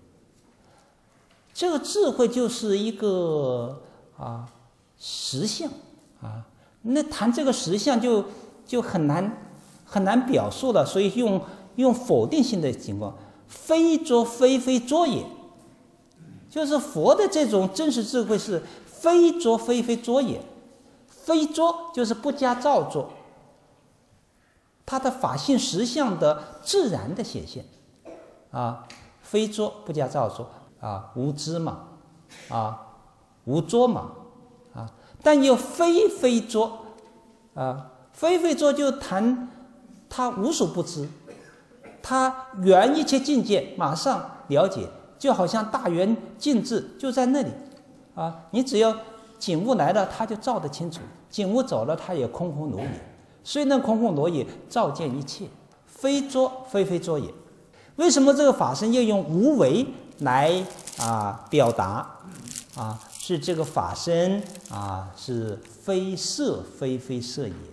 这个智慧就是一个实相那谈这个实相就很难表述了，所以用否定性的情况，非作非作也，就是佛的这种真实智慧是非作非作也。非作就是不加造作，它的法性实相的自然的显现非作不加造作无知嘛无作嘛但又非作非作就谈它无所不知， 他圆一切境界马上了解，就好像大圆镜智就在那里啊！你只要景物来了，他就照得清楚；景物走了，他也空空如也。虽能空空如也，照见一切，非作非作也。为什么这个法身要用无为来表达啊？是这个法身是非色非色也。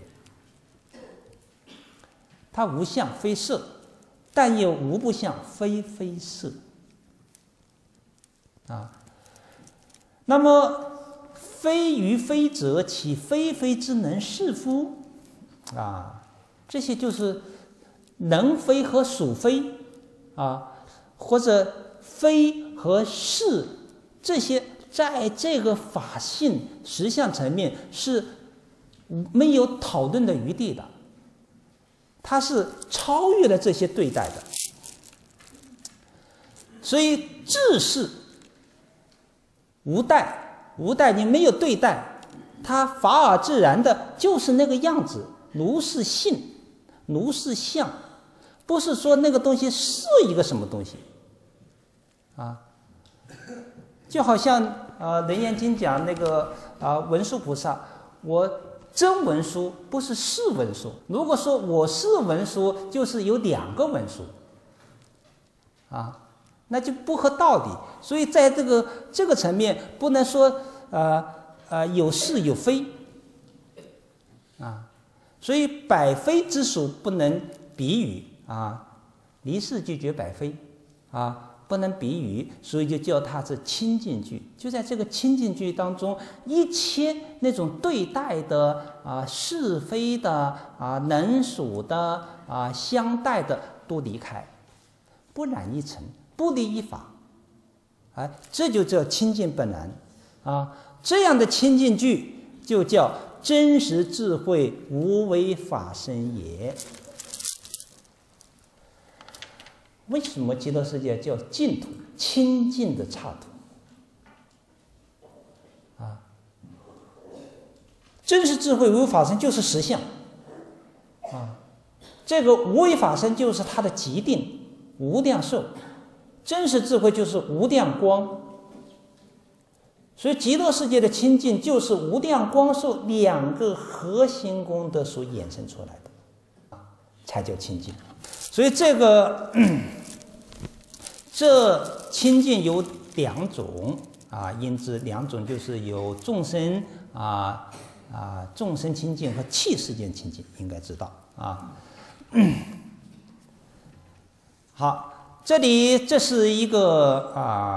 它无相非色，但又无不相非色那么非于非者，其非之能是乎？这些就是能非和属非或者非和是，这些在这个法性实相层面是没有讨论的余地的，它是超越了这些对待的。所以智是无待，你没有对待，它法尔自然的就是那个样子，如是性，如是相，不是说那个东西是一个什么东西就好像楞严经讲那个文殊菩萨，我真文殊不是是文殊。如果说我是文殊，就是有两个文殊那就不合道理。所以在这个层面，不能说有是有非所以百非之属不能比喻离世句绝百非不能比喻，所以就叫它是清净句。就在这个清净句当中，一切那种对待的是非的能属的相待的都离开，不染一尘，不离一法这就叫清净本然这样的清净句就叫真实智慧无为法身也。为什么极乐世界叫净土？清净的刹土真实智慧无为法身就是实相这个无为法身就是它的极定无量寿，真实智慧就是无量光。所以极乐世界的清净就是无量光寿两个核心功德所衍生出来的才叫清净。所以这清净有两种因之两种就是有众生众生清净和器世间清净，应该知道好，这是一个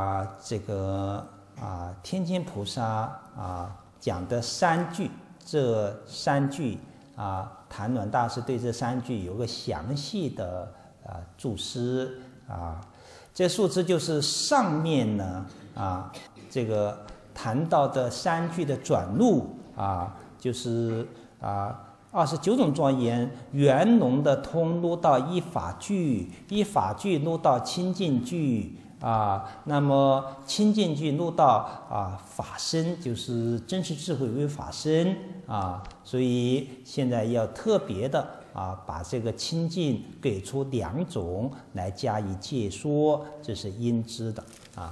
天津菩萨讲的三句，这三句谭鸾大师对这三句有个详细的注释这数字就是上面呢这个谈到的三句的转入就是29种庄严圆融的通入到一法句，一法句入到清净句那么清净句入到法身，就是真实智慧为法身所以现在要特别的把这个清净给出两种来加以解说，这是应知的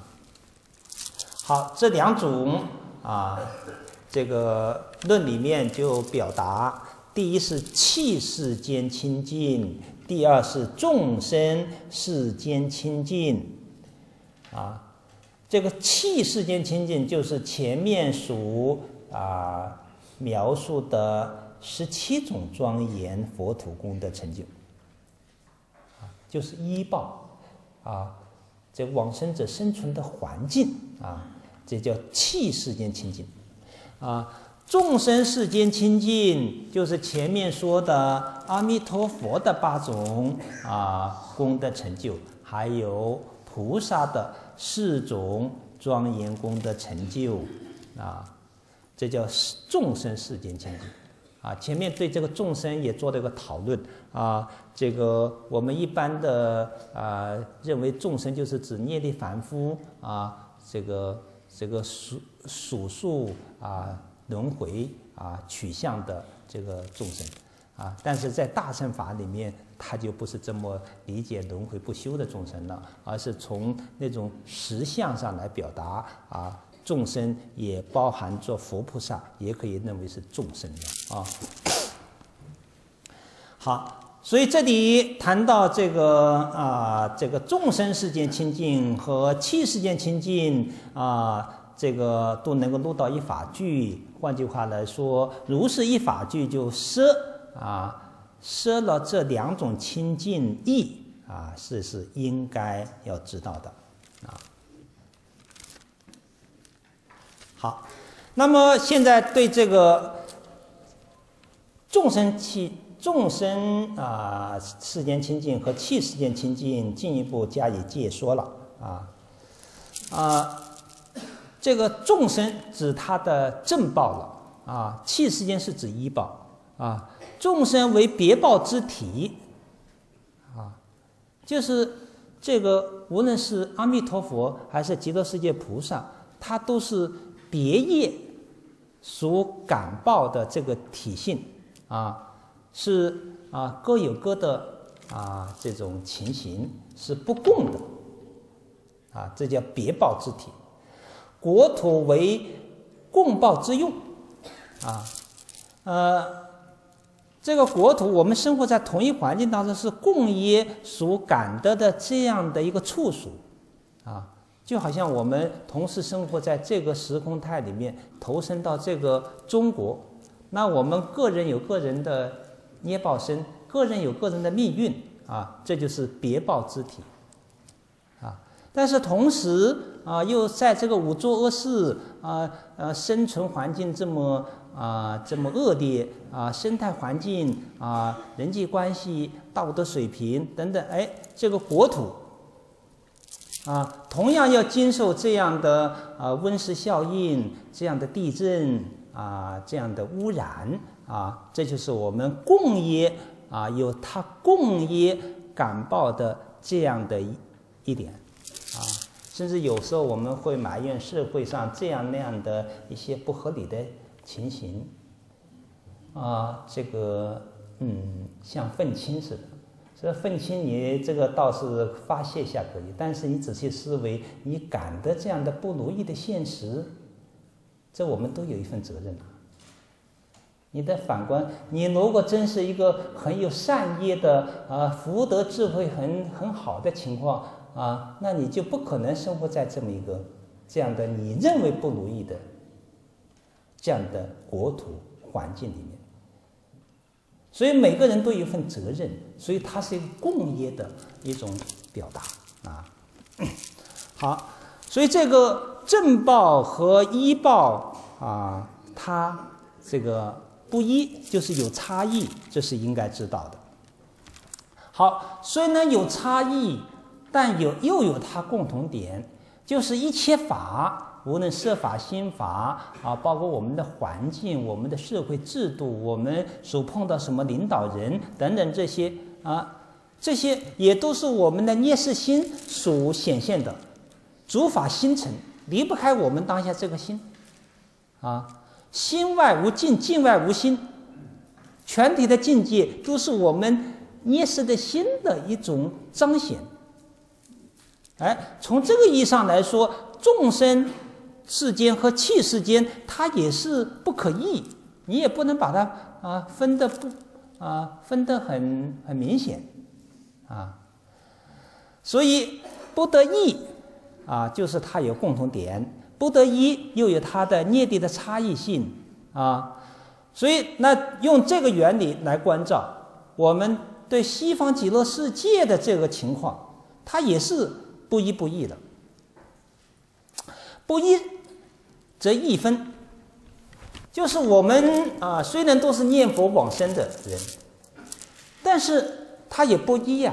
好，这两种这个论里面就表达，第一是器世间清净，第二是众生世间清净这个器世间清净就是前面所描述的17种庄严佛土功德成就就是依报这往生者生存的环境这叫器世间清净众生世间清净就是前面说的阿弥陀佛的8种功德成就，还有菩萨的4种庄严功德成就这叫众生世间清净前面对这个众生也做了一个讨论这个我们一般的认为众生就是指业力凡夫这个数轮回取向的这个众生啊，但是在大乘法里面，他就不是这么理解轮回不休的众生了，而是从那种实相上来表达啊，众生也包含着佛菩萨，也可以认为是众生的啊。好，所以这里谈到这个这个众生世间清净和器世间清净这个都能够入到一法具。换句话来说，如是一法具就摄了这两种清净义是应该要知道的啊。好，那么现在对这个众生世间清净和器世间清净进一步加以解说了这个众生指他的正报了器世间是指依报众生为别报之体就是这个无论是阿弥陀佛还是极乐世界菩萨，他都是别业所感报的这个体性是各有各的这种情形，是不共的这叫别报之体。国土为共报之用这个国土我们生活在同一环境当中，是共业所感得的这样的一个处属就好像我们同时生活在这个时空态里面，投身到这个中国，那我们个人有个人的捏报身，个人有个人的命运这就是别报之体但是同时又在这个五浊恶世生存环境这么恶劣生态环境人际关系、道德水平等等，这个国土同样要经受这样的温室效应、这样的地震这样的污染这就是我们共业有它共业感报的这样的一点甚至有时候我们会埋怨社会上这样那样的一些不合理的情形这个像愤青似的。这愤青你这个倒是发泄一下可以，但是你仔细思维，你感的这样的不如意的现实，这我们都有一份责任你的反观，你如果真是一个很有善业的福德智慧很好的情况那你就不可能生活在这样的你认为不如意的这样的国土环境里面。所以每个人都有一份责任，所以它是一个共业的一种表达好，所以这个正报和依报它这个不一，就是有差异，这是应该知道的。好，虽然有差异，但又有它共同点，就是一切法，无论设法心法包括我们的环境、我们的社会制度，我们所碰到什么领导人等等这些这些也都是我们的业识心所显现的。诸法心成，离不开我们当下这个心心外无境，境外无心，全体的境界都是我们业识的心的一种彰显。从这个意义上来说，众生世间和器世间，它也是不可异，你也不能把它分得很明显所以不得异就是它有共同点，不得一又有它的业力的差异性所以那用这个原理来关照我们对西方极乐世界的这个情况，它也是不一不异的。不一则异分，就是我们虽然都是念佛往生的人，但是他也不一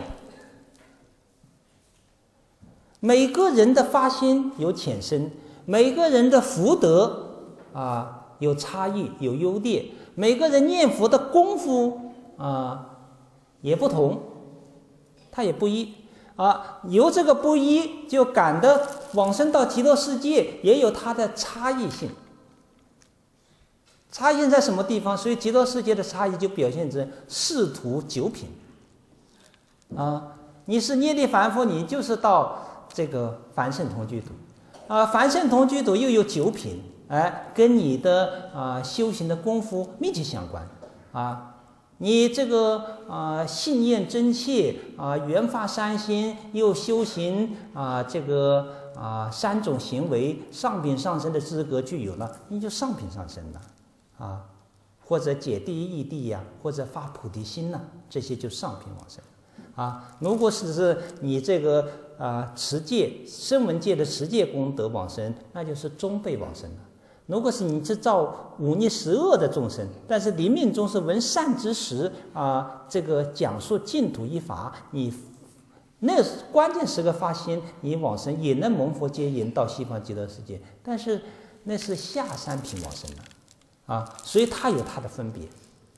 每个人的发心有浅深，每个人的福德有差异有优劣，每个人念佛的功夫也不同，它也不一由这个不一就感得往生到极乐世界也有它的差异性差异在什么地方？所以极乐世界的差异就表现成仕途九品啊。你是涅槃凡夫，你就是到这个凡圣同居土啊。凡圣同居土又有九品，哎，跟你的修行的功夫密切相关啊。你这个信念真切缘发三心，又修行这个三种行为，上品上升的资格具有了，你就上品上升了或者解第一义谛呀，或者发菩提心呐，这些就上品往生如果是你这个持戒声闻界的持戒功德往生，那就是中辈往生了。如果是你是造忤逆十恶的众生，但是临命终是闻善知识这个讲述净土一法，你那关键时刻发心，你往生也能蒙佛接引到西方极乐世界，但是那是下三品往生的所以它有它的分别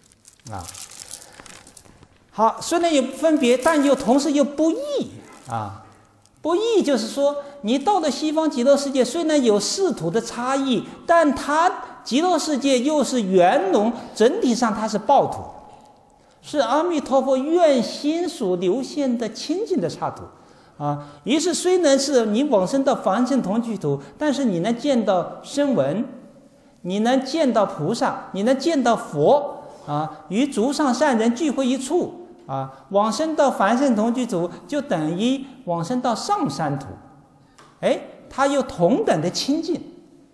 好，虽然有分别，但又同时又不异不异就是说，你到了西方极乐世界，虽然有世土的差异，但它极乐世界又是圆融，整体上它是报土，是阿弥陀佛愿心所流现的清净的刹土于是虽然是你往生到凡圣同居土，但是你能见到声闻，你能见到菩萨，你能见到佛与诸上善人聚会一处往生到凡圣同居土，就等于往生到上三土，它有同等的清净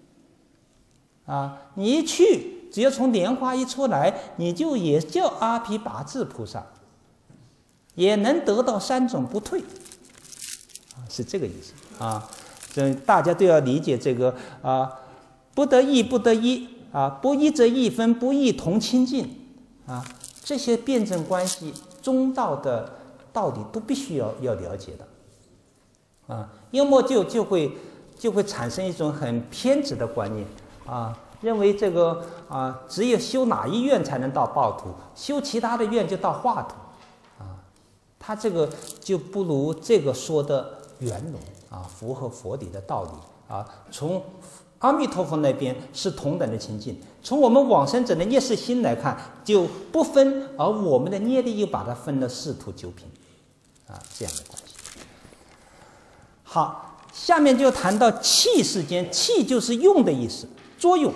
你一去，只要从莲花一出来，你就也叫阿毗跋致菩萨，也能得到三种不退是这个意思这大家都要理解这个不得异不得一不一则异分，不异同清净这些辩证关系中道的道理都必须要了解的要么就会产生一种很偏执的观念认为这个只有修哪一愿才能到报土，修其他的愿就到化土他这个就不如这个说的圆融符合佛理的道理从阿弥陀佛那边是同等的情境，从我们往生者的业识心来看就不分，而我们的业力又把它分了世土九品这样的关系。好，下面就谈到气世间，气就是用的意思，作用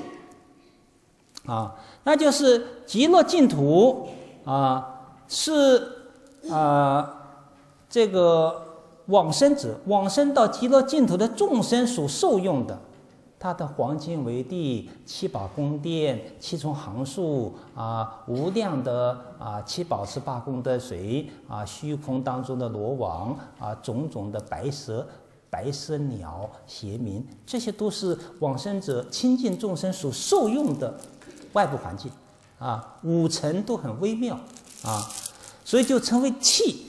那就是极乐净土是这个往生者往生到极乐净土的众生所受用的，它的黄金为地，七宝宫殿，七重行树无量的七宝池八功德水虚空当中的罗网种种的白蛇鸟邪民，这些都是往生者亲近众生所受用的外部环境五层都很微妙所以就称为气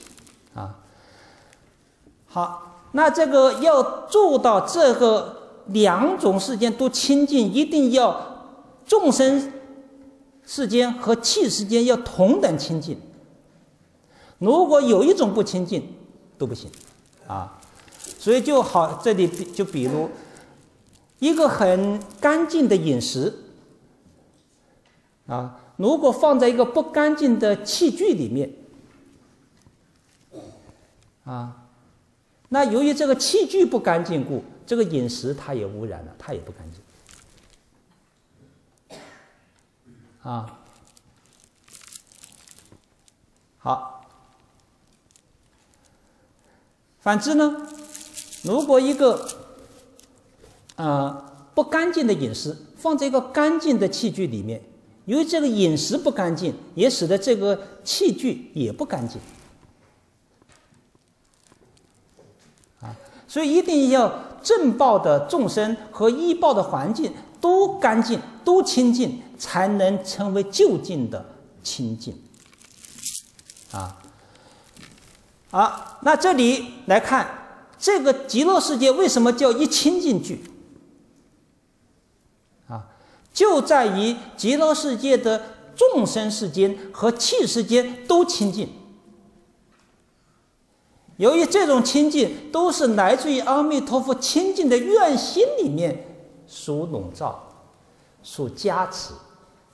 好，那这个要做到这个两种世间都清净，一定要众生世间和气世间要同等清净，如果有一种不清净都不行所以就好，这里就比如一个很干净的饮食如果放在一个不干净的器具里面那由于这个器具不干净故，这个饮食它也污染了，它也不干净好，反之呢，如果一个不干净的饮食放在一个干净的器具里面，由于这个饮食不干净，也使得这个器具也不干净所以一定要正报的众生和依报的环境都干净都清净，才能成为究竟的清净那这里来看，这个极乐世界为什么叫一清净具就在于极乐世界的众生世间和气世间都清净，由于这种清净都是来自于阿弥陀佛清净的愿心里面所笼罩、所加持、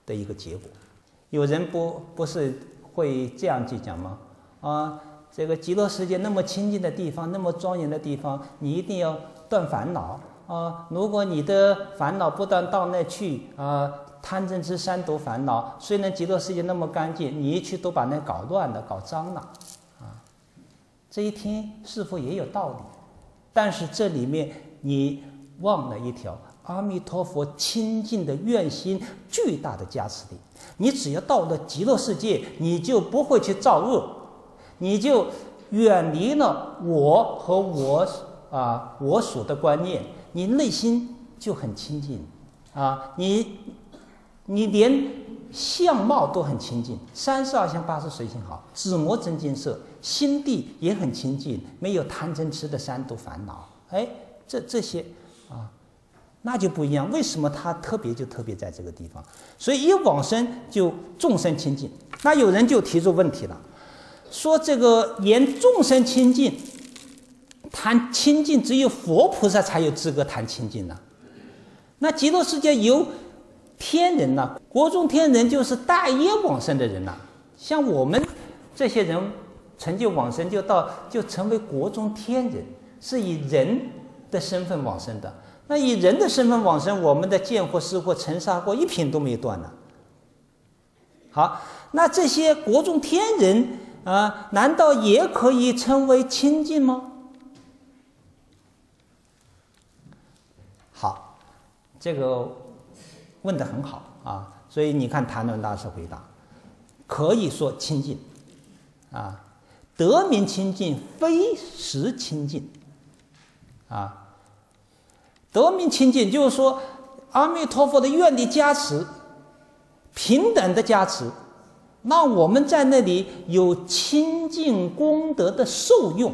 的一个结果。有人不是会这样去讲吗？这个极乐世界那么清净的地方，那么庄严的地方，你一定要断烦恼如果你的烦恼不但到那去贪嗔痴三毒烦恼，虽然极乐世界那么干净，你一去都把那搞乱了、搞脏了这一听是否也有道理？但是这里面你忘了一条阿弥陀佛清净的愿心巨大的加持力。你只要到了极乐世界，你就不会去造恶，你就远离了我和我属的观念，你内心就很清净你连相貌都很清净，32相80随性好，紫磨真金色，心地也很清净，没有贪嗔痴的三毒烦恼。这些那就不一样。为什么它特别在这个地方？所以一往生就众生清净。那有人就提出问题了，说这个连众生清净，谈清净只有佛菩萨才有资格谈清净呢。那极乐世界有天人呢，国中天人就是大业往生的人呢。像我们这些人成就往生就成为国中天人，是以人的身份往生的。那以人的身份往生，我们的见惑、思惑、尘沙惑一品都没有断呢。好，那这些国中天人难道也可以称为清净吗？好，这个问得很好所以你看谭论大师回答，可以说清净得名清净，非实清净得名清净就是说阿弥陀佛的愿力加持，平等的加持，让我们在那里有清净功德的受用。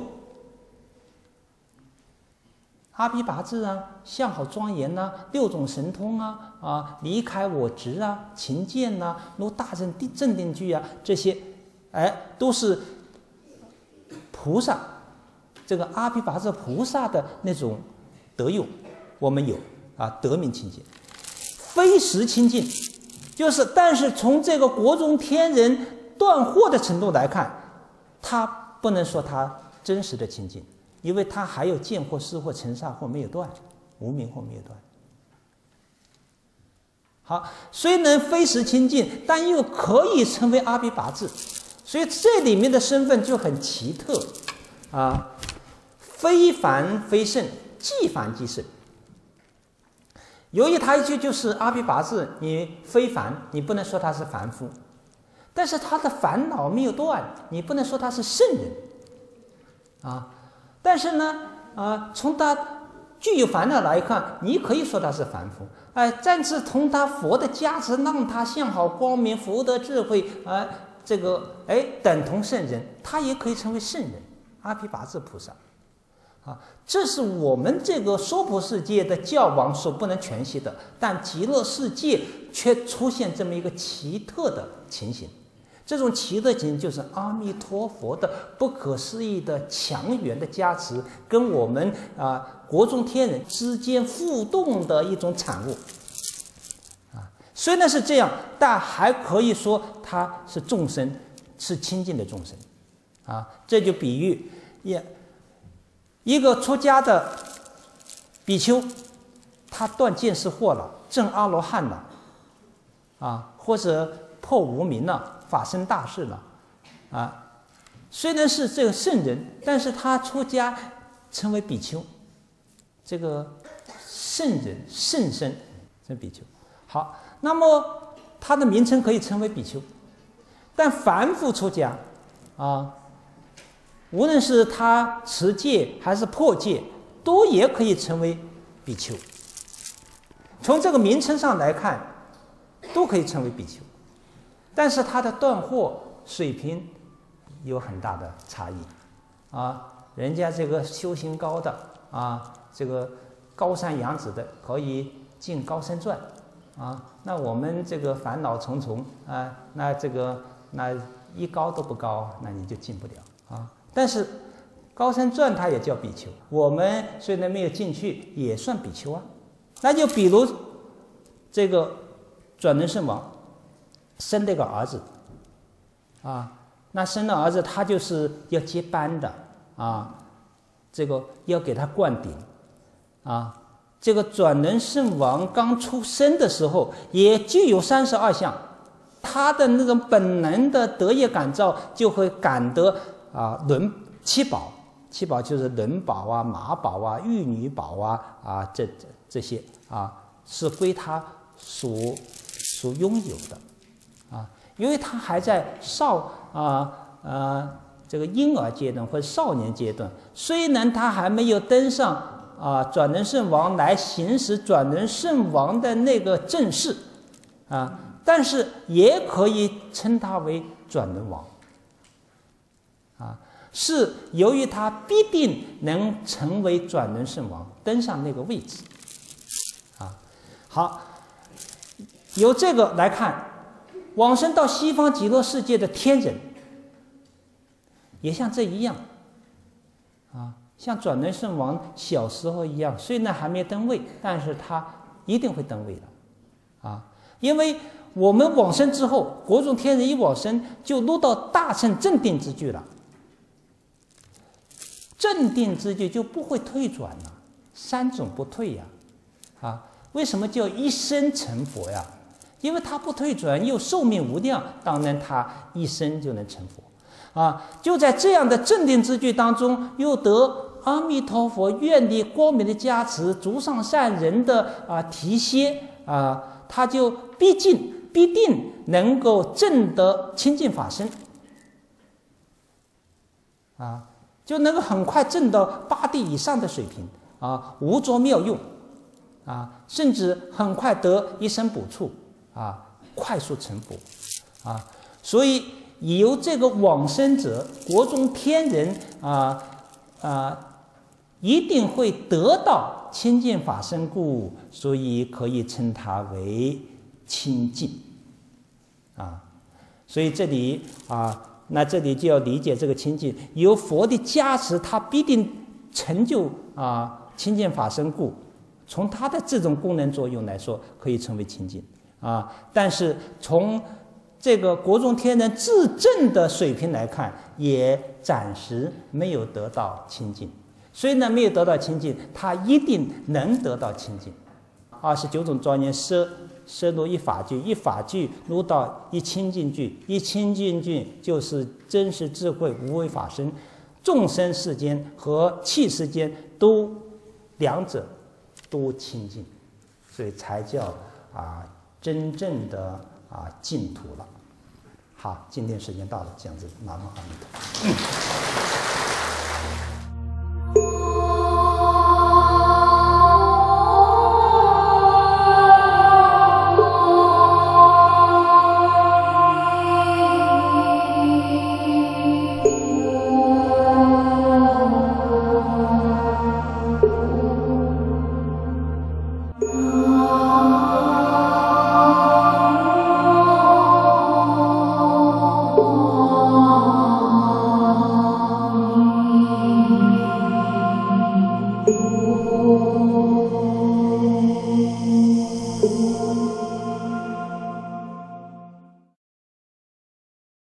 阿毗跋致相好庄严六种神通离开我执勤俭如大正定具这些都是菩萨，这个阿毗跋致菩萨的那种德用，我们有得名清净。非实清净就是但是从这个国中天人断惑的程度来看，他不能说他真实的清净，因为他还有见惑、思惑、尘沙惑没有断，无明惑没有断。好，虽然非实清净，但又可以成为阿毗跋致，所以这里面的身份就很奇特非凡非圣，即凡即圣。由于他一句就是阿毗跋致，你非凡，你不能说他是凡夫，但是他的烦恼没有断，你不能说他是圣人但是呢从他具有烦恼来看，你可以说他是凡夫但是从他佛的加持，让他相好光明、福德智慧这个等同圣人，他也可以成为圣人，阿毗跋致菩萨这是我们这个娑婆世界的教王所不能全息的，但极乐世界却出现这么一个奇特的情形。这种奇特情形就是阿弥陀佛的不可思议的强援的加持，跟我们国中天人之间互动的一种产物虽然是这样，但还可以说他是众生，是清净的众生这就比喻一个出家的比丘，他断见思惑了，证阿罗汉了或者破无明了，法身大事了虽然是这个圣人，但是他出家成为比丘，这个圣人圣身这比丘。好，那么他的名称可以称为比丘，但凡夫出家无论是他持戒还是破戒，都也可以成为比丘。从这个名称上来看，都可以成为比丘，但是他的断惑水平有很大的差异人家这个修行高的这个高山仰止的可以进高山传那我们这个烦恼重重那一高都不高，那你就进不了但是高山传它也叫比丘，我们虽然没有进去，也算比丘那就比如这个转轮圣王， 生了个儿子，那生了儿子，他就是要接班的这个要给他灌顶这个转轮圣王刚出生的时候，也具有32相，他的那种本能的得业感召，就会感得七宝，七宝就是轮宝马宝玉女宝这些是归他所拥有的因为他还在这个婴儿阶段或者少年阶段，虽然他还没有登上转轮圣王来行使转轮圣王的那个正式但是也可以称他为转轮王是由于他必定能成为转轮圣王，登上那个位置好，由这个来看，往生到西方极乐世界的天人也像这一样像转轮圣王小时候一样，虽然还没登位，但是他一定会登位的因为我们往生之后，国中天人一往生就入到大乘正定之具了，正定之具就不会退转了，3种不退为什么叫一生成佛呀？因为他不退转，又寿命无量，当然他一生就能成佛就在这样的正定之具当中，又得阿弥陀佛愿力光明的加持，诸上善人的提携他就必定能够证得清净法身就能够很快证到8地以上的水平无着妙用甚至很快得一生补处快速成佛所以由这个往生者，国中天人一定会得到清净法身故，所以可以称它为清净所以这里那这里就要理解这个清净，由佛的加持，他必定成就清净法身故，从他的这种功能作用来说，可以称为清净但是从这个国中天人自证的水平来看，也暂时没有得到清净。虽然没有得到清净，他一定能得到清净。29种庄严摄入一法具，一法具入到一清净具，一清净具就是真实智慧无为法身，众生世间和器世间都两者都清净，所以才叫真正的净土了。好，今天时间到了，讲至南无阿弥陀佛。